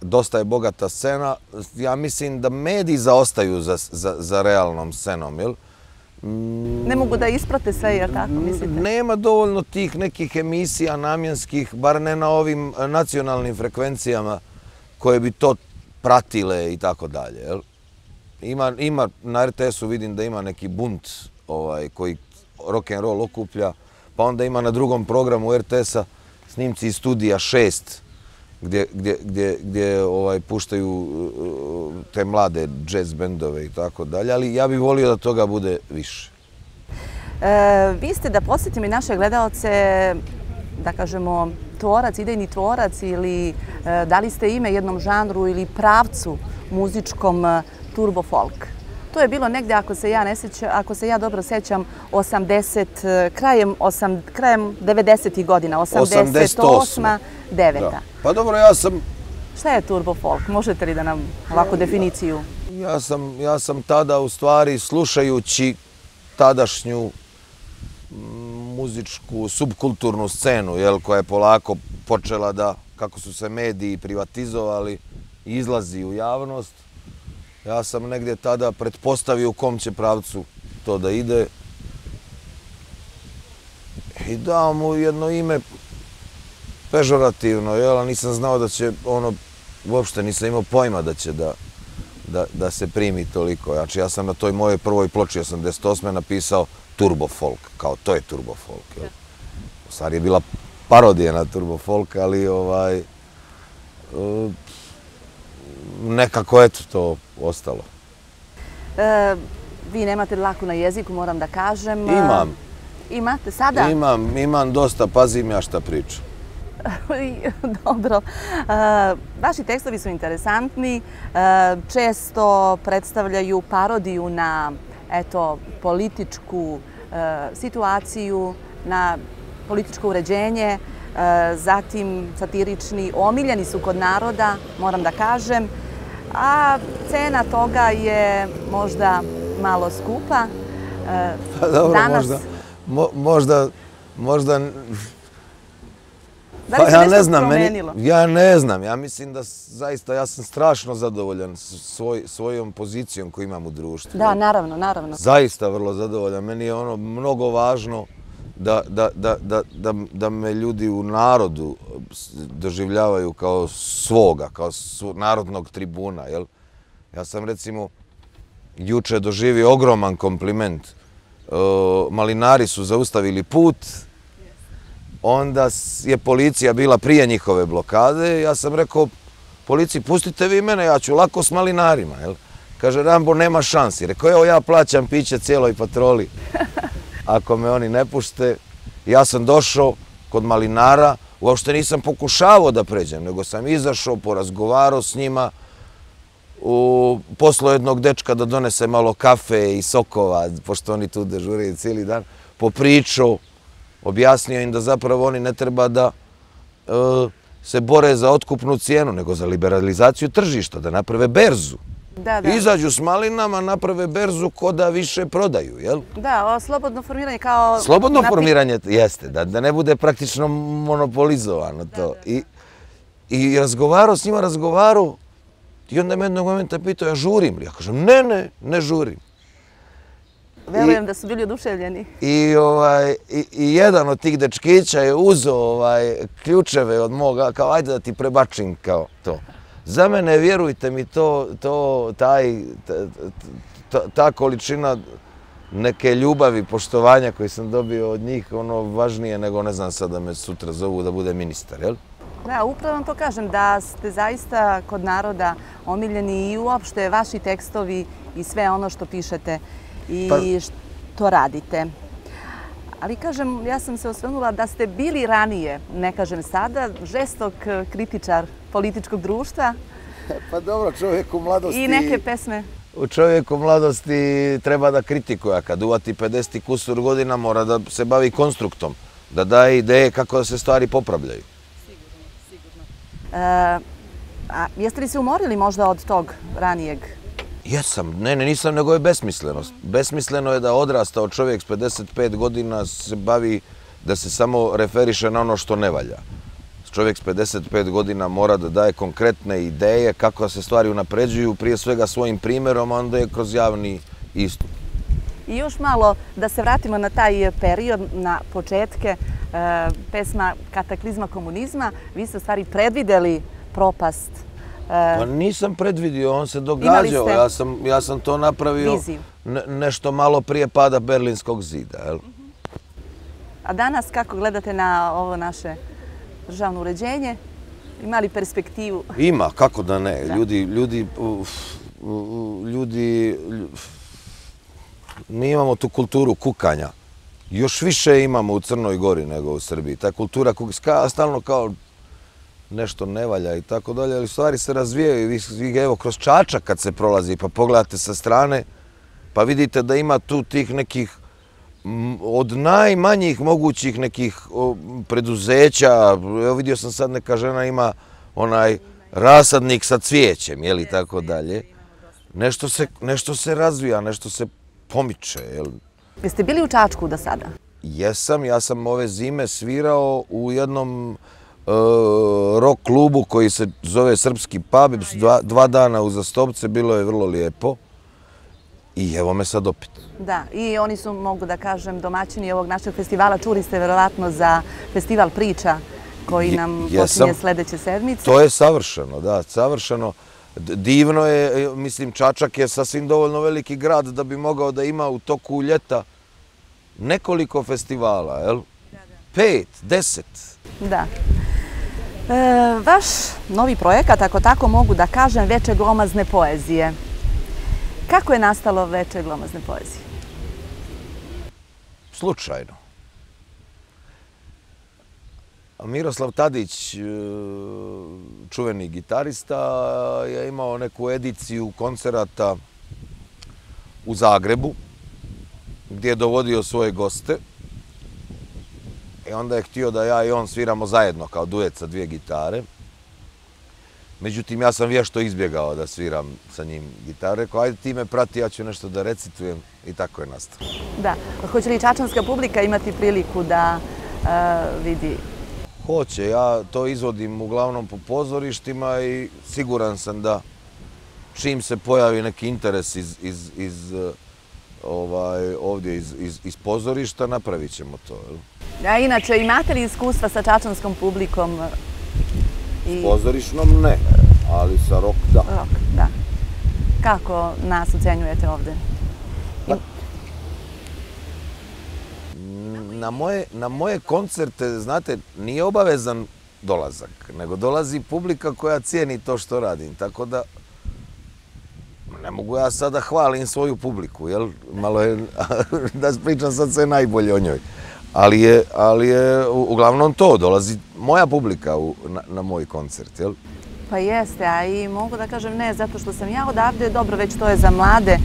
dosta je bogata scena. Ja mislim da mediji zaostaju za, za, za realnom scenom, jel? Ne mogu da isprate sve, jer tako mislite? Nema dovoljno tih nekih emisija namjenskih, bar ne na ovim nacionalnim frekvencijama koje bi to pratile i tako dalje, jel? Ima, ima, na er te esu vidim da ima neki bunt ovaj, koji rock'n'roll okuplja, pa onda ima na drugom programu er te esa snimci iz studija šest, gdje, gdje, gdje, gdje ovaj, puštaju te mlade jazz bendove i tako dalje, ali ja bih volio da toga bude više. E, vi ste, da posjetim i naše gledalce, da kažemo, tvorac, idejni tvorac, ili e, dali ste ime jednom žanru ili pravcu muzičkom turbo folk. To je bilo negdje, ako se ja ne sjećam, ako se ja dobro sjećam, osamdeset, krajem, osam, krajem devedesetih godina, osamdeset osma, deveta. Pa dobro, ja sam... Šta je turbo folk? Možete li da nam ovako definiciju? Ja sam, ja sam tada, u stvari, slušajući tadašnju muzičku, subkulturnu scenu, jel, koja je polako počela da, kako su se mediji privatizovali, izlazi u javnost. Ja sam negdje tada pretpostavio u kom će pravcu to da ide i dao mu jedno ime pežorativno, jel, a nisam znao da će ono, uopšte nisam imao pojma da će da, da, da se primi toliko. Znači, ja sam na toj mojoj prvoj ploči osamdeset osme napisao turbo folk, kao to je turbo folk, jel. U stvari je bila parodija na turbo folk, ali ovaj... Uh, nekako eto to ostalo. E, vi nemate dlaku na jeziku, moram da kažem. Imam. Imate sada? Imam, imam dosta, pazim ja šta pričam. Dobro. E, vaši tekstovi su interesantni, e, često predstavljaju parodiju na eto, političku e, situaciju, na političko uređenje, zatim satirični, omiljeni su kod naroda, moram da kažem, a cena toga je možda malo skupa. Pa dobro, možda, možda, možda... Da li se nešto promenilo? Ja ne znam, ja mislim da zaista ja sam strašno zadovoljan svojom pozicijom koju imam u društvu. Da, naravno, naravno. Zaista vrlo zadovoljan, meni je ono mnogo važno Da, da, da, da, da, da me ljudi u narodu doživljavaju kao svoga, kao svo, narodnog tribuna, jel? Ja sam recimo juče doživio ogroman kompliment. E, malinari su zaustavili put, onda je policija bila prije njihove blokade, ja sam rekao, policiji, pustite vi mene, ja ću lako s malinarima, jel? Kaže, Rambo, nema šansi. Rekao, evo ja plaćam piće cijeloj patroli. Ako me oni ne pušte, ja sam došao kod malinara, uopšte nisam pokušavao da pređem, nego sam izašao, porazgovarao s njima, poslao jednog dečka da donese malo kafe i sokova, pošto oni tu dežuraju cijeli dan, popričao, objasnio im da zapravo oni ne treba da se bore za otkupnu cijenu, nego za liberalizaciju tržišta, da naprave berzu. Da, da. Izađu s malinama, naprave berzu ko da više prodaju, jel? Da, slobodno formiranje kao... Slobodno formiranje jeste, da, da ne bude praktično monopolizovano to. Da, da. I, I razgovarao s njima, razgovarao i onda me jednog momenta pitao, ja žurim li? Ja kažem, ne, ne, ne žurim. Verujem I, da su bili oduševljeni. I, ovaj, i, i jedan od tih dečkića je uzeo ovaj, ključeve od moga, kao ajde da ti prebačim kao to. Za mene, vjerujte mi, to, to, taj, ta, ta količina neke ljubavi, poštovanja koje sam dobio od njih, ono važnije nego, ne znam sad da me sutra zovu da bude ministar, jel? Da, upravo vam to kažem, da ste zaista kod naroda omiljeni i uopšte vaši tekstovi i sve ono što pišete i pa... što radite. Ali kažem, ja sam se osvrnula da ste bili ranije, ne kažem sada, žestok kritičar političkog društva. Pa dobro, čovjek u mladosti... I neke pesme. U čovjeku mladosti treba da kritikuje, a kad uvati pedeset kusur godina mora da se bavi konstruktom, da daje ideje kako da se stvari popravljaju. Sigurno, sigurno. E, a jeste li se umorili možda od tog ranijeg? Jesam, ne, ne, nisam, nego je besmisleno. Besmisleno je da odrastao čovjek s pedeset pet godina se bavi da se samo referiše na ono što ne valja. čovjek s pedeset pet godina mora da daje konkretne ideje kako se stvari unapređuju, prije svega svojim primjerom, a onda je kroz javni istup. I još malo da se vratimo na taj period, na početke pesma Kataklizma komunizma. Vi ste u stvari predvideli propast. Pa nisam predvidio, on se događao. Ja sam to napravio nešto malo prije pada Berlinskog zida. A danas kako gledate na ovo naše državno uređenje? Ima li perspektivu? Ima, kako da ne. Ljudi, ljudi, ljudi, mi imamo tu kulturu kukanja. Još više imamo u Crnoj Gori nego u Srbiji. Ta kultura stalno kao nešto ne valja i tako dalje, ali stvari se razvijaju. Vi, evo, kroz Čačak kad se prolazi, pa pogledate sa strane, pa vidite da ima tu tih nekih od najmanjih mogućih nekih preduzeća. Evo vidio sam sad neka žena ima onaj rasadnik sa cvijećem, jel i tako dalje. Nešto se, nešto se razvija, nešto se pomiče, jel? Jeste bili u Čačku do sada? Jesam, ja sam ove zime svirao u jednom rock klubu koji se zove Srpski pub, dva dana uzastopce, bilo je vrlo lijepo i evo me sad opet. Da, i oni su, mogu da kažem, domaćini ovog našeg festivala. Čuli ste verovatno za festival priča koji nam počinje sljedeće sedmice. To je savršeno, da, savršeno. Divno je, mislim, Čačak je sasvim dovoljno veliki grad da bi mogao da ima u toku ljeta nekoliko festivala, jel? Pet, deset. Da. Vaš novi projekat, ako tako mogu da kažem, Veče glomazne poezije. Kako je nastalo Veče glomazne poezije? Slučajno. Miroslav Tadić, čuveni gitarista, je imao neku ediciju koncerata u Zagrebu, gdje je dovodio svoje goste. I onda je htio da ja i on sviramo zajedno kao duet sa dvije gitare. Međutim, ja sam vješto izbjegao da sviram sa njim gitaru. Rekao, ajde ti me prati, ja ću nešto da recitujem. I tako je nastalo. Da. Hoće li čačanska publika imati priliku da vidi? Hoće. Ja to izvodim uglavnom po pozorištima i siguran sam da čim se pojavi neki interes iz ovdje iz pozorišta, napravit ćemo to. A inače, imate li iskustva sa čačanskom publikom? S pozorišnom ne, ali sa rock da. Rock, da. Kako nas ocenjujete ovdje? Na moje koncerte, znate, nije obavezan dolazak, nego dolazi publika koja cijeni to što radim, tako da ne mogu ja sada hvalim svoju publiku, jel? Malo je, da pričam sad sve najbolje o njoj. Ali je uglavnom to, dolazi moja publika na moj koncert, jel? Pa jeste, a i mogu da kažem ne, zato što sam ja odavde, dobro, već to je za mlade,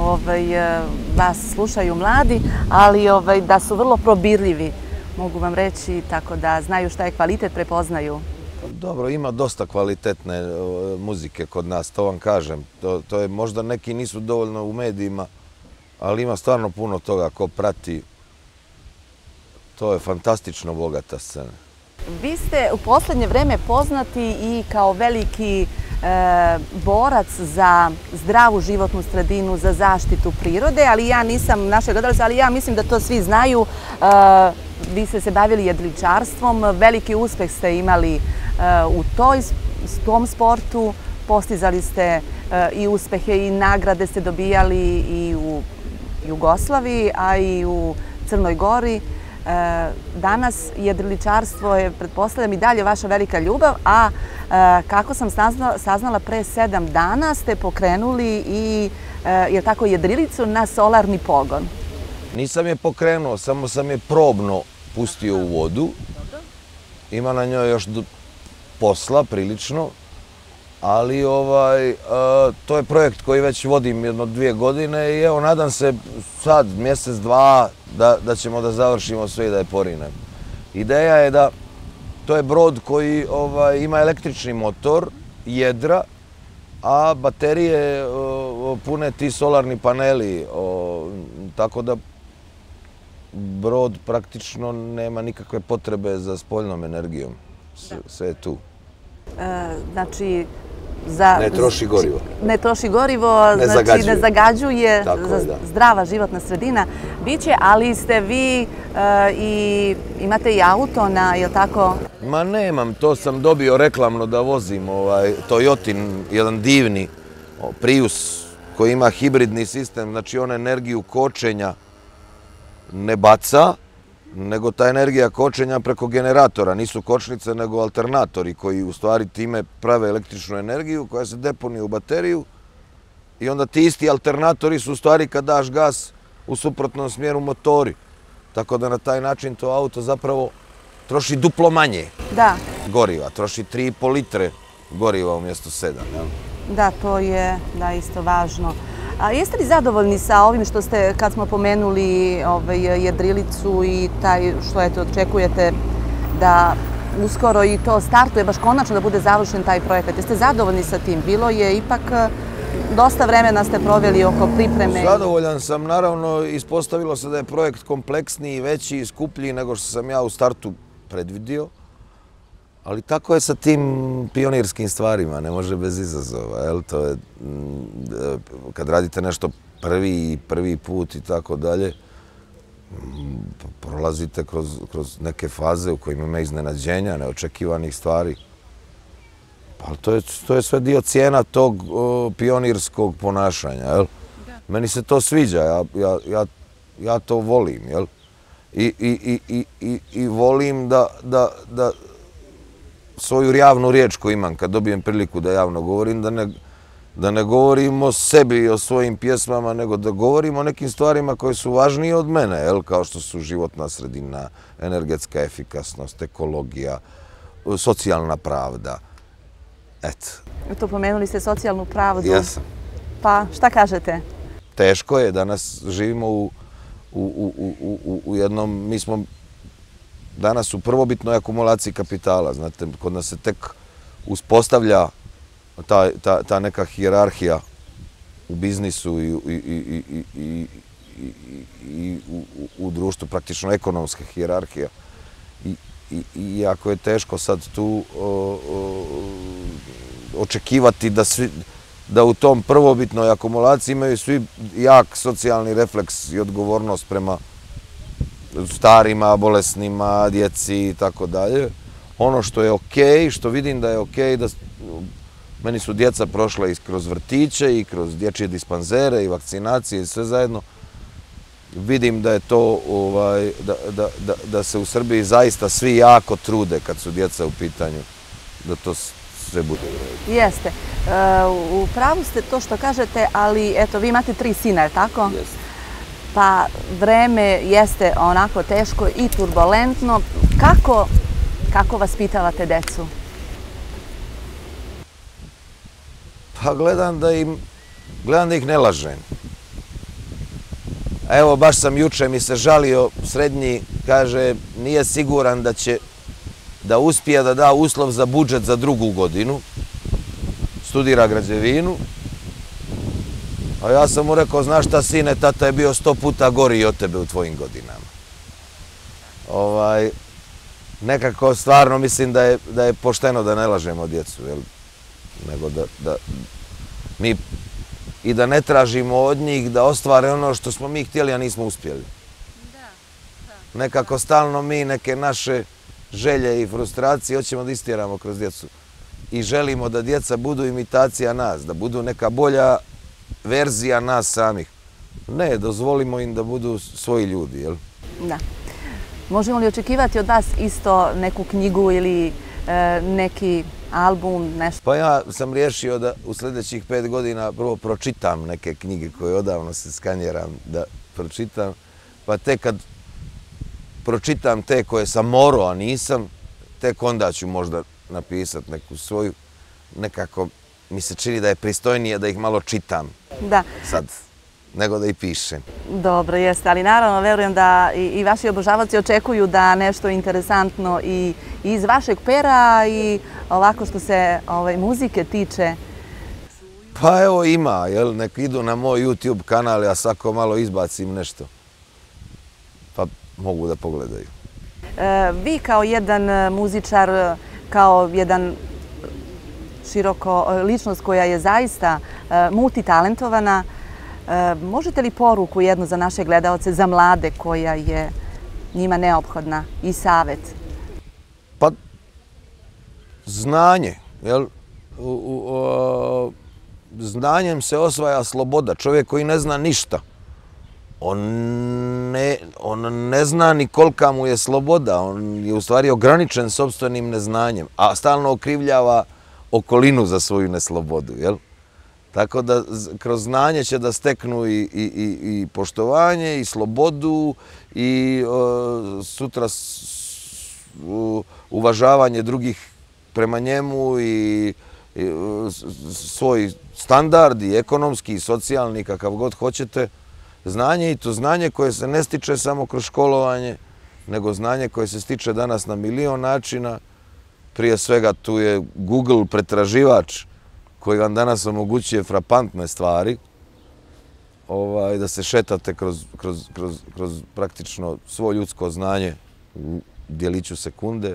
vas slušaju mladi, ali da su vrlo probirljivi, mogu vam reći, tako da znaju šta je kvalitet, prepoznaju. Dobro, ima dosta kvalitetne muzike kod nas, to vam kažem. To je, možda neki nisu dovoljno u medijima, ali ima stvarno puno toga ko prati. To je fantastično bogata scena. Vi ste u posljednje vreme poznati i kao veliki borac za zdravu životnu sredinu, za zaštitu prirode, ali ja nisam naše gledalice, ali ja mislim da to svi znaju. Vi ste se bavili jedriličarstvom, veliki uspeh ste imali u tom sportu, postizali ste i uspehe i nagrade ste dobijali i u Jugoslaviji, a i u Crnoj Gori. Danas jedriličarstvo je, pretpostavljam, i dalje vaša velika ljubav, a kako sam saznala, pre sedam dana ste pokrenuli i jedrilicu na solarni pogon. Nisam je pokrenuo, samo sam je probno pustio u vodu. Ima na njoj još posla, prilično, ali to je projekt koji već vodim jedno dvije godine i evo, nadam se sad, mjesec, dva, da ćemo da završimo sve i da je porinem. Ideja je da to je brod koji ima električni motor, jedra, a baterije pune ti solarni paneli, tako da brod praktično nema nikakve potrebe za spoljnom energijom. sve je tu. Znači, ne troši gorivo. Ne troši gorivo, ne znači zagađuje. ne zagađuje, Tako je, da. Zdrava životna sredina biće, ali ste vi i imate i auto na, je li tako? Ma nemam, to sam dobio reklamno da vozim, Toyotin, jedan divni Prius koji ima hibridni sistem, znači on energiju kočenja ne baca, nego ta energija kočenja preko generatora, nisu kočnice nego alternatori koji u stvari time prave električnu energiju koja se deponuje u bateriju i onda ti isti alternatori su u stvari kad daš gas u suprotnom smjeru motori. Tako da na taj način to auto zapravo troši duplo manje goriva, troši tri i po litre goriva umjesto sedam. Da, to je da isto važno. A jeste li zadovoljni sa ovim što ste, kad smo pomenuli jedrilicu i taj što eto očekujete da uskoro i to startuje, baš konačno da bude završen taj projekat? Jeste zadovoljni sa tim? Bilo je ipak dosta vremena ste proveli oko pripreme. Zadovoljan sam, naravno ispostavilo se da je projekt kompleksniji, veći i skuplji nego što sam ja u startu predvidio. Ali tako je sa tim pionirskim stvarima, ne može bez izazova. Kad radite nešto prvi prvi put i tako dalje, prolazite kroz neke faze u kojima ima iznenađenja, neočekivanih stvari. Ali to je sve dio cijena tog pionirskog ponašanja. Meni se to sviđa, ja to volim. I volim da svoju javnu riječ koju imam, kad dobijem priliku da javno govorim, da ne govorim o sebi i o svojim pjesmama, nego da govorim o nekim stvarima koje su važnije od mene, kao što su životna sredina, energetska efikasnost, ekologija, socijalna pravda. Eto. To pomenuli ste socijalnu pravdu. Jesam. Pa šta kažete? Teško je, danas živimo u jednom, mi smo danas u prvobitnoj akumulaciji kapitala. Znate, kod nas se tek uspostavlja ta neka hijerarhija u biznisu i u društvu, praktično ekonomska hijerarhija. I jako je teško sad tu očekivati da u tom prvobitnoj akumulaciji imaju svi jak socijalni refleks i odgovornost prema starima, bolesnima, djeci i tako dalje. Ono što je okej, što vidim da je okej, da meni su djeca prošla i kroz vrtiće i kroz dječje dispanzere i vakcinacije i sve zajedno. Vidim da je to, da se u Srbiji zaista svi jako trude kad su djeca u pitanju, da to sve bude. Jeste. U pravu ste to što kažete, ali eto, vi imate tri sina, je li tako? Jeste. Pa vreme jeste onako teško i turbulentno. Kako, kako vaspitavate decu? Pa gledam da im, gledam da ih ne lažem. Evo, baš sam juče mi se žalio, srednji, kaže, nije siguran da će da uspije da da uslov za budžet za drugu godinu. Studira građevinu. A ja sam mu rekao, znaš šta sine, tata je bio sto puta gori od tebe u tvojim godinama. Nekako stvarno mislim da je pošteno da ne lažemo djecu, nego da mi i da ne tražimo od njih da ostvare ono što smo mi htjeli, a nismo uspjeli. Nekako stalno mi neke naše želje i frustracije hoćemo da istjeramo kroz djecu. I želimo da djeca budu imitacija nas, da budu neka bolja verzija nas samih. Ne, dozvolimo im da budu svoji ljudi, jel? Da. Možemo li očekivati od vas isto neku knjigu ili neki album, nešto? Pa ja sam riješio da u sljedećih pet godina prvo pročitam neke knjige koje odavno se skanjeram da pročitam, pa tek kad pročitam te koje sam morao, a nisam, tek onda ću možda napisati neku svoju. Nekako mi se čini da je pristojnije da ih malo čitam sad, nego da ih pišem. Dobro, jeste, ali naravno verujem da i vaši obožavaoci očekuju da nešto interesantno i iz vašeg pera i ovako što se muzike tiče. Pa evo ima, nek idu na moj YouTube kanal, ja svako malo izbacim nešto, pa mogu da pogledaju. Vi kao jedan muzičar kao jedan široko ličnost koja je zaista multitalentovana, možete li poruku jednu za naše gledaoce, za mlade koja je njima neophodna i savjet? Pa, znanje, jel? Znanjem se osvaja sloboda. Čovjek koji ne zna ništa, on ne, on ne zna ni kolika mu je sloboda. On je u stvari ograničen sopstvenim neznanjem, a stalno okrivljava okolinu za svoju neslobodu, jel? Tako da kroz znanje će da steknu i, i, i, i poštovanje, i slobodu, i o, sutra s, u, uvažavanje drugih prema njemu, i, i svoj standard, i ekonomski, i socijalni, kakav god hoćete. Znanje, i to znanje koje se ne stiče samo kroz školovanje, nego znanje koje se stiče danas na milion načina. Prije svega tu je Google pretraživač koji vam danas omogućuje frapantne stvari, ovaj, da se šetate kroz, kroz, kroz, kroz praktično svo ljudsko znanje u djeliću sekunde.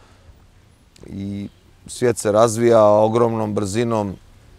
I svijet se razvija ogromnom brzinom.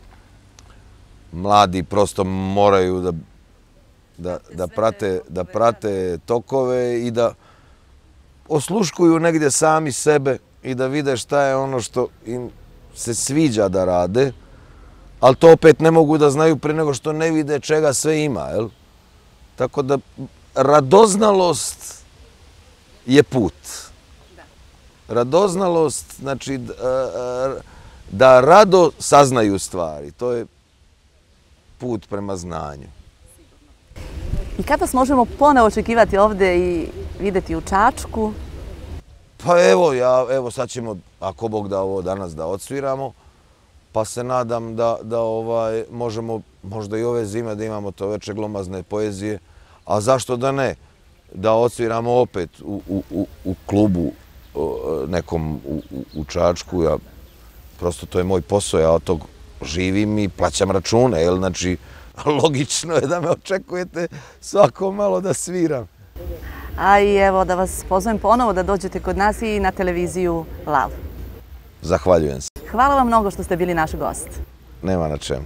Mladi prosto moraju da, da, da, prate, da prate tokove i da osluškuju negdje sami sebe i da vide šta je ono što im se sviđa da rade, ali to opet ne mogu da znaju prije nego što ne vide čega sve ima, jel? Tako da radoznalost je put. Radoznalost, znači da rado saznaju stvari, to je put prema znanju. I kada se možemo ponovo očekivati ovdje i vidjeti u Čačku? Pa evo, ja, evo sad ćemo, ako Bog da ovo danas da odsviramo, pa se nadam da, da ovaj, možemo možda i ove zime da imamo to veče glomazne poezije, a zašto da ne, da odsviramo opet u, u, u, u klubu nekom u, u, u Čačku. Ja, prosto to je moj posao, ja od tog živim i plaćam račune, jel? Znači, logično je da me očekujete svako malo da sviram. A i evo da vas pozovem ponovo da dođete kod nas i na televiziju Lav. Zahvaljujem se. Hvala vam mnogo što ste bili naš gost. Nema na čemu.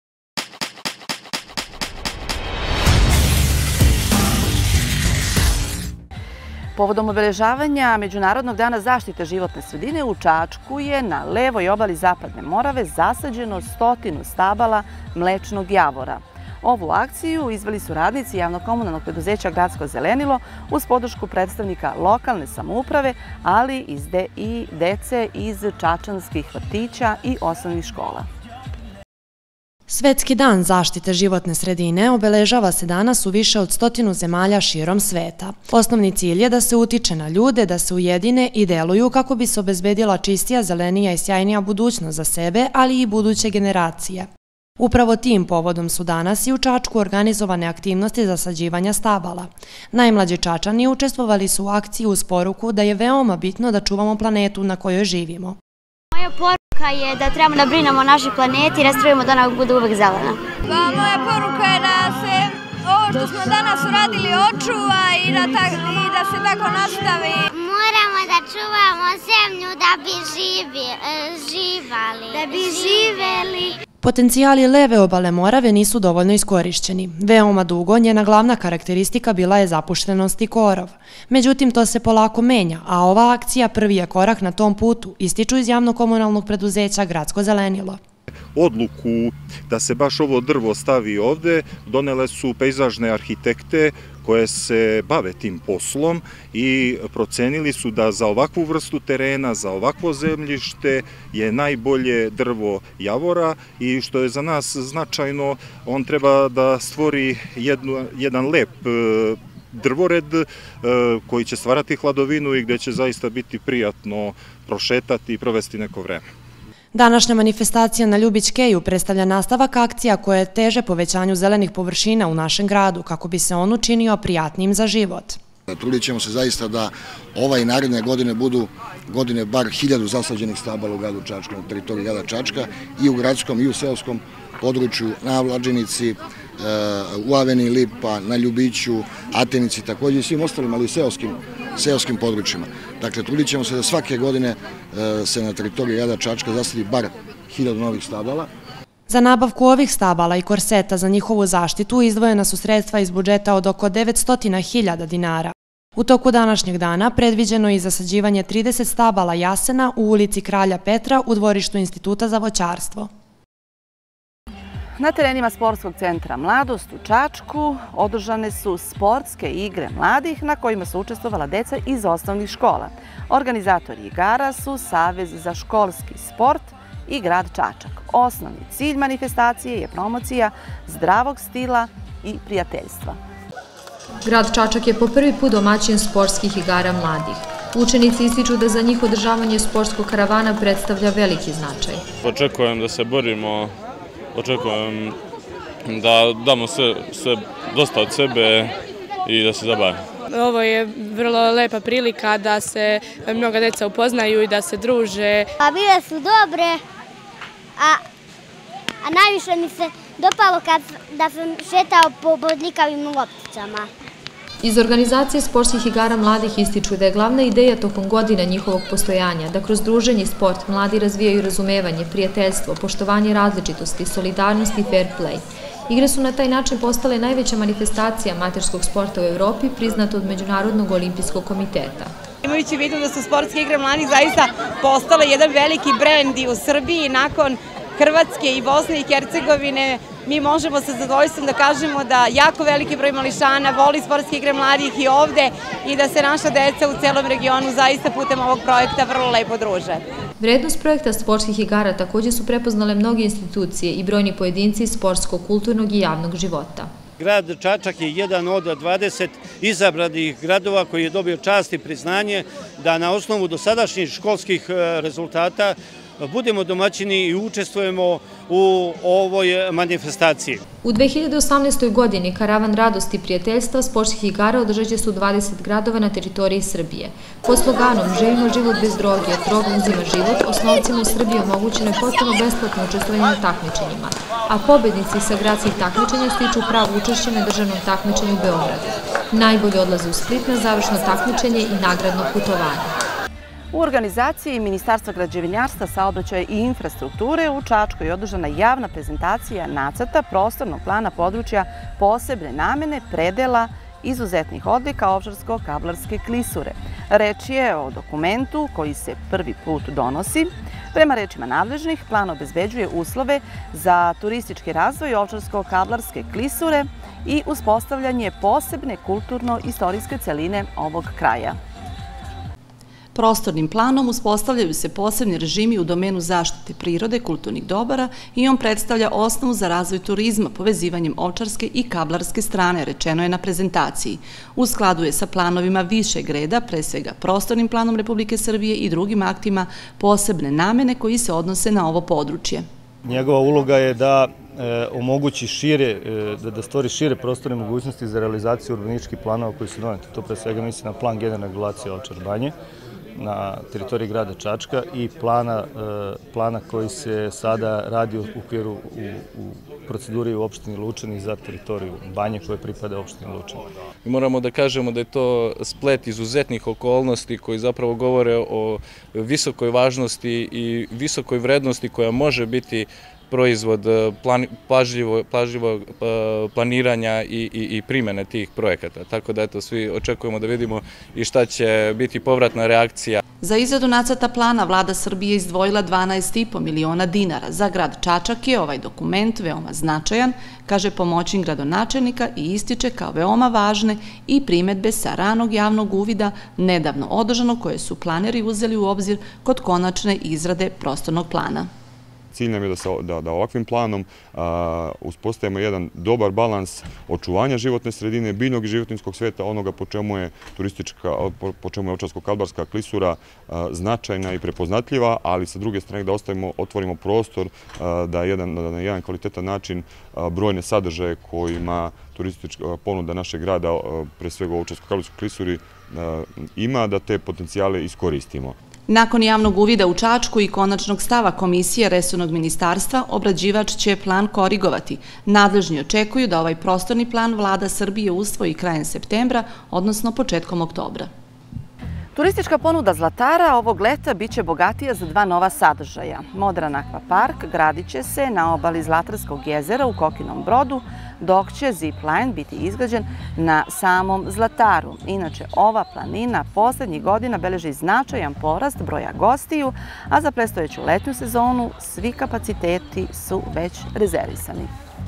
Povodom obeležavanja Međunarodnog dana zaštite životne sredine u Čačku je na levoj obali Zapadne Morave zasađeno stotinu stabala mlečnog javora. Ovu akciju izveli su radnici javno-komunalnog preduzeća Gradsko zelenilo uz podršku predstavnika lokalne samouprave, ali i dece iz čačanskih vrtića i osnovnih škola. Svetski dan zaštite životne sredine obeležava se danas u više od stotinu zemalja širom sveta. Osnovni cilj je da se utiče na ljude, da se ujedine i deluju kako bi se obezbedila čistija, zelenija i sjajnija budućnost za sebe, ali i buduće generacije. Upravo tim povodom su danas i u Čačku organizovane aktivnosti zasađivanja stabala. Najmlađi Čačani učestvovali su u akciji uz poruku da je veoma bitno da čuvamo planetu na kojoj živimo. Moja poruka je da trebamo da brinemo o našoj planeti i rastrujemo da ona bude uvek zelena. Pa moja poruka je da se ovo što smo danas uradili očuva i da, ta, i da se tako nastavi. Moramo da čuvamo zemlju da bi živi, živali, da bi živeli. Potencijali leve obale Morave nisu dovoljno iskorišćeni. Veoma dugo njena glavna karakteristika bila je zapuštenost i korov. Međutim, to se polako menja, a ova akcija prvi je korak na tom putu, ističu iz javno-komunalnog preduzeća Gradsko zelenilo. Odluku da se baš ovo drvo stavi ovde donele su pejzažne arhitekte koje se bave tim poslom i procenili su da za ovakvu vrstu terena, za ovakvo zemljište je najbolje drvo javora i što je za nas značajno, on treba da stvori jednu, jedan lep drvored koji će stvarati hladovinu i gde će zaista biti prijatno prošetati i provesti neko vreme. Današnja manifestacija na Ljubić-Keju predstavlja nastavak akcija koje teže povećanju zelenih površina u našem gradu kako bi se on učinio prijatnim za život. Trudit ćemo se zaista da ova i naredne godine budu godine bar hiljadu zasađenih stabala u gradu Čačka, na teritoriji grada Čačka i u gradskom i u seoskom području, na Vlađenici, u Aveni Lipa, na Ljubiću, Atenici također i svim ostalim, ali i seoskim područjima. Dakle, trudit ćemo se da svake godine se na teritoriji grada Čačka zasadi bar hiljadu novih stabala. Za nabavku ovih stabala i korseta za njihovu zaštitu izdvojena su sredstva iz budžeta od oko devetsto hiljada dinara. U toku današnjeg dana predviđeno je i zasađivanje trideset stabala jasena u ulici Kralja Petra u dvorištu Instituta za voćarstvo. Na terenima Sportskog centra Mladost u Čačku održane su sportske igre mladih na kojima su učestvovala deca iz osnovnih škola. Organizatori igara su Savez za školski sport i grad Čačak. Osnovni cilj manifestacije je promocija zdravog stila i prijateljstva. Grad Čačak je po prvi put domaćin sportskih igara mladih. Učenici ističu da za njih održavanje sportskog karavana predstavlja veliki značaj. Očekujem da se borimo, očekujem da damo sve dosta od sebe i da se zabavimo. Ovo je vrlo lepa prilika da se mnoga deca upoznaju i da se druže. Bile su dobre, a najviše mi se dopalo da sam šetao po bodljikavim lopticama. Iz organizacije sportskih igara mladih ističu da je glavna ideja tokom godina njihovog postojanja da kroz druženje i sport mladi razvijaju razumevanje, prijateljstvo, poštovanje različitosti, solidarnost i fair play. Igre su na taj način postale najveća manifestacija amaterskog sporta u Evropi, priznata od Međunarodnog olimpijskog komiteta. Imajući u vidu da su sportske igre mladih zaista postale jedan veliki brend i u Srbiji, nakon Hrvatske i Bosne i Hercegovine, mi možemo sa zadovoljstvom da kažemo da jako veliki broj mališana voli sportske igre mladih i ovde i da se naša deca u celom regionu zaista putem ovog projekta vrlo lepo druže. Vrednost projekta sportskih igara također su prepoznale mnoge institucije i brojni pojedinci sportskog, kulturnog i javnog života. Grad Čačak je jedan od dvadeset izabranih gradova koji je dobio čast i priznanje da na osnovu dosadašnjih školskih rezultata budemo domaćini i učestvujemo u ovoj manifestaciji. U dve hiljade osamnaestoj. godini Karavan radosti i prijateljstva sportskih igara održat će se u dvadeset gradova na teritoriji Srbije. Pod sloganom Živimo život bez droge, droga uzima život, osnovcima u Srbiji omogućeno je potpuno besplatno učestvovanje na takmičenjima, a pobednici sa gradskih takmičenja stiču pravo učešće na državnom takmičenju u Beogradu. Najbolje odlaze u Split na završno takmičenje i nagradno putovanje. U organizaciji Ministarstva građevinarstva, saobraćaja i infrastrukture u Čačku je održana javna prezentacija nacrta prostornog plana područja posebne namene predela izuzetnih odlika Ovčarsko-Kablarske klisure. Reč je o dokumentu koji se prvi put donosi. Prema rečima nadležnih, plan obezbeđuje uslove za turistički razvoj Ovčarsko-Kablarske klisure i uspostavljanje posebne kulturno-istorijske celine ovog kraja. Prostornim planom uspostavljaju se posebni režimi u domenu zaštite prirode, kulturnih dobara i on predstavlja osnovu za razvoj turizma povezivanjem Ovčarske i Kablarske strane, rečeno je na prezentaciji. U skladu je sa planovima višeg reda, pre svega prostornim planom Republike Srbije i drugim aktima posebne namene koji se odnose na ovo područje. Njegova uloga je da omogući šire, da stvori šire prostorne mogućnosti za realizaciju urbanističkih planova koji su doneti. To pre svega misli na plan generalne regulacije Ovčar Banje na teritoriji grada Čačka i plana koji se sada radi u okviru u proceduri u opštini Lučani za teritoriju Banje koje pripada opštini Lučani. Mi moramo da kažemo da je to splet izuzetnih okolnosti koji zapravo govore o visokoj važnosti i visokoj vrednosti koja može biti proizvod pažljivog planiranja i primjene tih projekata. Tako da eto, svi očekujemo da vidimo i šta će biti povratna reakcija. Za izradu nacrta plana vlada Srbije izdvojila dvanaest i po miliona dinara. Za grad Čačak je ovaj dokument veoma značajan, kaže pomoćnik gradonačelnika i ističe kao veoma važne i primedbe sa ranog javnog uvida nedavno održanog koje su planeri uzeli u obzir kod konačne izrade prostornog plana. Cilj nam je da ovakvim planom uspostavimo jedan dobar balans očuvanja životne sredine, biljnog i životinjskog sveta, onoga po čemu je turistička, po čemu je Ovčarsko-Kablarska klisura značajna i prepoznatljiva, ali sa druge strane da ostavimo, otvorimo prostor da na jedan kvalitetan način brojne sadržaje kojima turistička ponuda našeg grada, pre svega u Ovčarsko-Kablarskoj klisuri, ima, da te potencijale iskoristimo. Nakon javnog uvida u Čačku i konačnog stava Komisije resornog ministarstva, obrađivač će plan korigovati. Nadležni očekuju da ovaj prostorni plan Vlada Srbije usvoji krajem septembra, odnosno početkom oktobra. Turistička ponuda Zlatara ovog leta biće bogatija za dva nova sadržaja. Modern akvapark gradit će se na obali Zlatarskog jezera u Kokinom Brodu, dok će zipline biti izgrađen na samom Zlataru. Inače, ova planina poslednjih godina beleži značajan porast broja gostiju, a za predstojeću letnju sezonu svi kapaciteti su već rezervisani.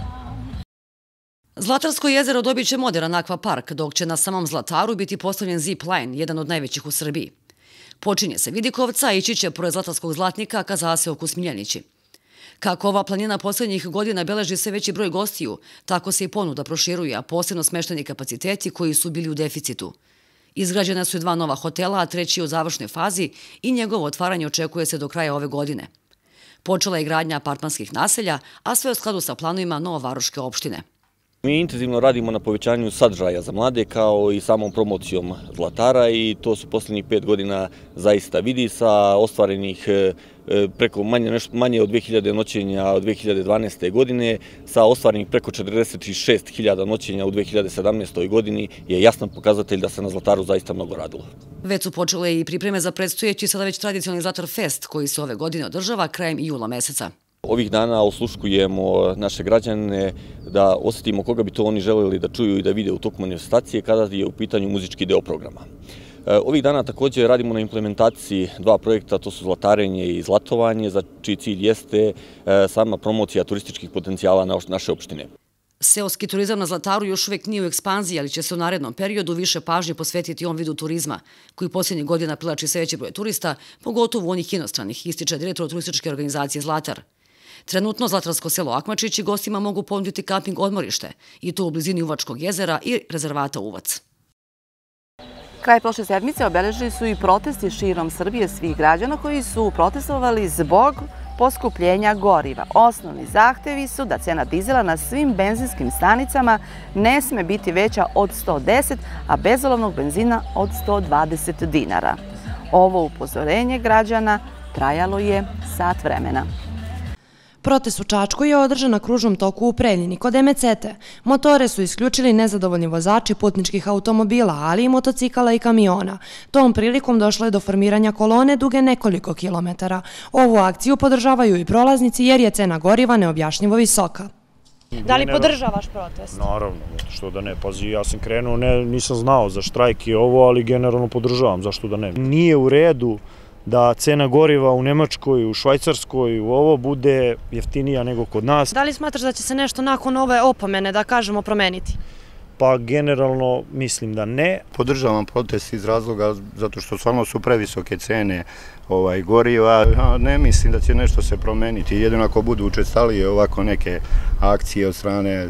Zlatarsko jezero dobit će modern akvapark, dok će na samom Zlataru biti postavljen zipline, jedan od najvećih u Srbiji. Počinje se Vidikovca, ići će pored Zlatarskog zlatnika ka zaseoku Smiljanići. Kako ova planina poslednjih godina beleži sve veći broj gostiju, tako se i ponuda proširuje, a posebno smešteni kapaciteti koji su bili u deficitu. Izgrađena su i dva nova hotela, a treći je u završnoj fazi i njegovo otvaranje očekuje se do kraja ove godine. Počela je gradnja apartmanskih naselja, a sve u skladu sa planovima Novovaroške opštine. Mi intenzivno radimo na povećanju sadržaja za mlade kao i samom promocijom Zlatara i to su posljednjih pet godina zaista vidi sa ostvarenih preko manje, manje od dve hiljade noćenja od dve hiljade dvanaeste. godine, sa ostvarenih preko četrdeset šest hiljada noćenja u dve hiljade sedamnaestoj. godini je jasan pokazatelj da se na Zlataru zaista mnogo radilo. Već su počele i pripreme za predstojeći sada već tradicionalni Zlatar Fest koji se ove godine održava krajem jula meseca. Ovih dana osluškujemo naše građane da osjetimo koga bi to oni želeli da čuju i da vide u toku manifestacije kada je u pitanju muzički deo programa. Ovih dana također radimo na implementaciji dva projekta, to su zlatarenje i zlatovanje, za čiji cilj jeste sama promocija turističkih potencijala naše opštine. Seoski turizam na Zlataru još uvek nije u ekspanziji, ali će se u narednom periodu više pažnje posvetiti ovom vidu turizma, koji posljednjih godina privlači sve veći broj turista, pogotovo onih inostranih, ističe direktor turističke organizacije Zlatar. Trenutno Zlatarsko selo Akmačići gostima mogu ponuditi kamping odmorište, i to u blizini Uvačkog jezera i rezervata Uvac. Kraj prošle sedmice obeležili su i protesti širom Srbije svih građana koji su protestovali zbog poskupljenja goriva. Osnovni zahtevi su da cena dizela na svim benzinskim stanicama ne sme biti veća od sto deset, a bezolovnog benzina od sto dvadeset dinara. Ovo upozorenje građana trajalo je sat vremena. Protest u Čačku je održan na kružnom toku u Preljini, kod Emecete. Motore su isključili nezadovoljni vozači putničkih automobila, ali i motocikala i kamiona. Tom prilikom došlo je do formiranja kolone duge nekoliko kilometara. Ovu akciju podržavaju i prolaznici jer je cena goriva neobjašnjivo visoka. Da li podržavaš protest? Naravno, što da ne. Pazi, ja sam krenuo, nisam znao za štrajk i ovo, ali generalno podržavam, zašto da ne. Nije u redu da cena goriva u Nemačkoj, u Švajcarskoj, u ovo bude jeftinija nego kod nas. Da li smatraš da će se nešto nakon ove opomene, da kažemo, promeniti? Pa generalno mislim da ne. Podržavam protest iz razloga zato što stvarno su previsoke cene goriva. Ne mislim da će nešto se promeniti. Jedino ako budu učestalije ovako neke akcije od strane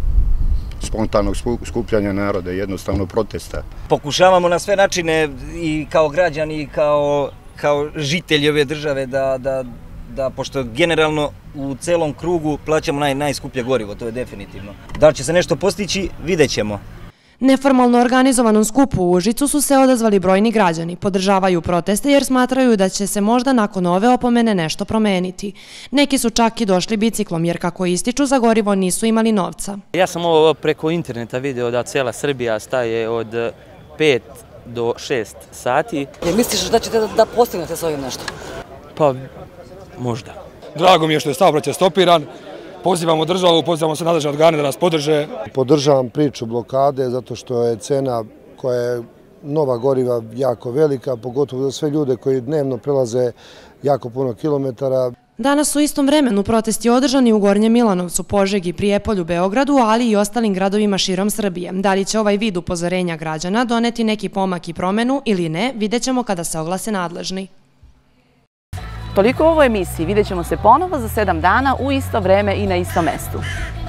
spontanog skupljanja naroda, jednostavno protesta. Pokušavamo na sve načine i kao građani i kao kao žitelji ove države da, pošto generalno u celom krugu plaćamo najskuplje gorivo, to je definitivno. Da li će se nešto postići, vidjet ćemo. Neformalno organizovanom skupu u Užicu su se odazvali brojni građani. Podržavaju proteste jer smatraju da će se možda nakon ove opomene nešto promeniti. Neki su čak i došli biciklom jer, kako ističu, za gorivo nisu imali novca. Ja sam ovo preko interneta video da cela Srbija staje od pet do šest sati. Jer misliš da ćete da postignete s ovim nešto? Pa, možda. Drago mi je što je saobraćaj stopiran. Pozivamo državu, pozivamo se nadležne organe da nas podrže. Podržavam priču blokade zato što je cena koja je nova goriva jako velika, pogotovo za sve ljude koji dnevno prelaze jako puno kilometara. Danas u istom vremenu protesti održani u Gornjem Milanovcu, Požegi, Prijepolju, Beogradu, ali i ostalim gradovima širom Srbije. Da li će ovaj vid upozorenja građana doneti neki pomak i promenu ili ne, vidjet ćemo kada se oglase nadležni. Toliko u ovoj emisiji. Vidjet ćemo se ponovo za sedam dana u isto vreme i na istom mestu.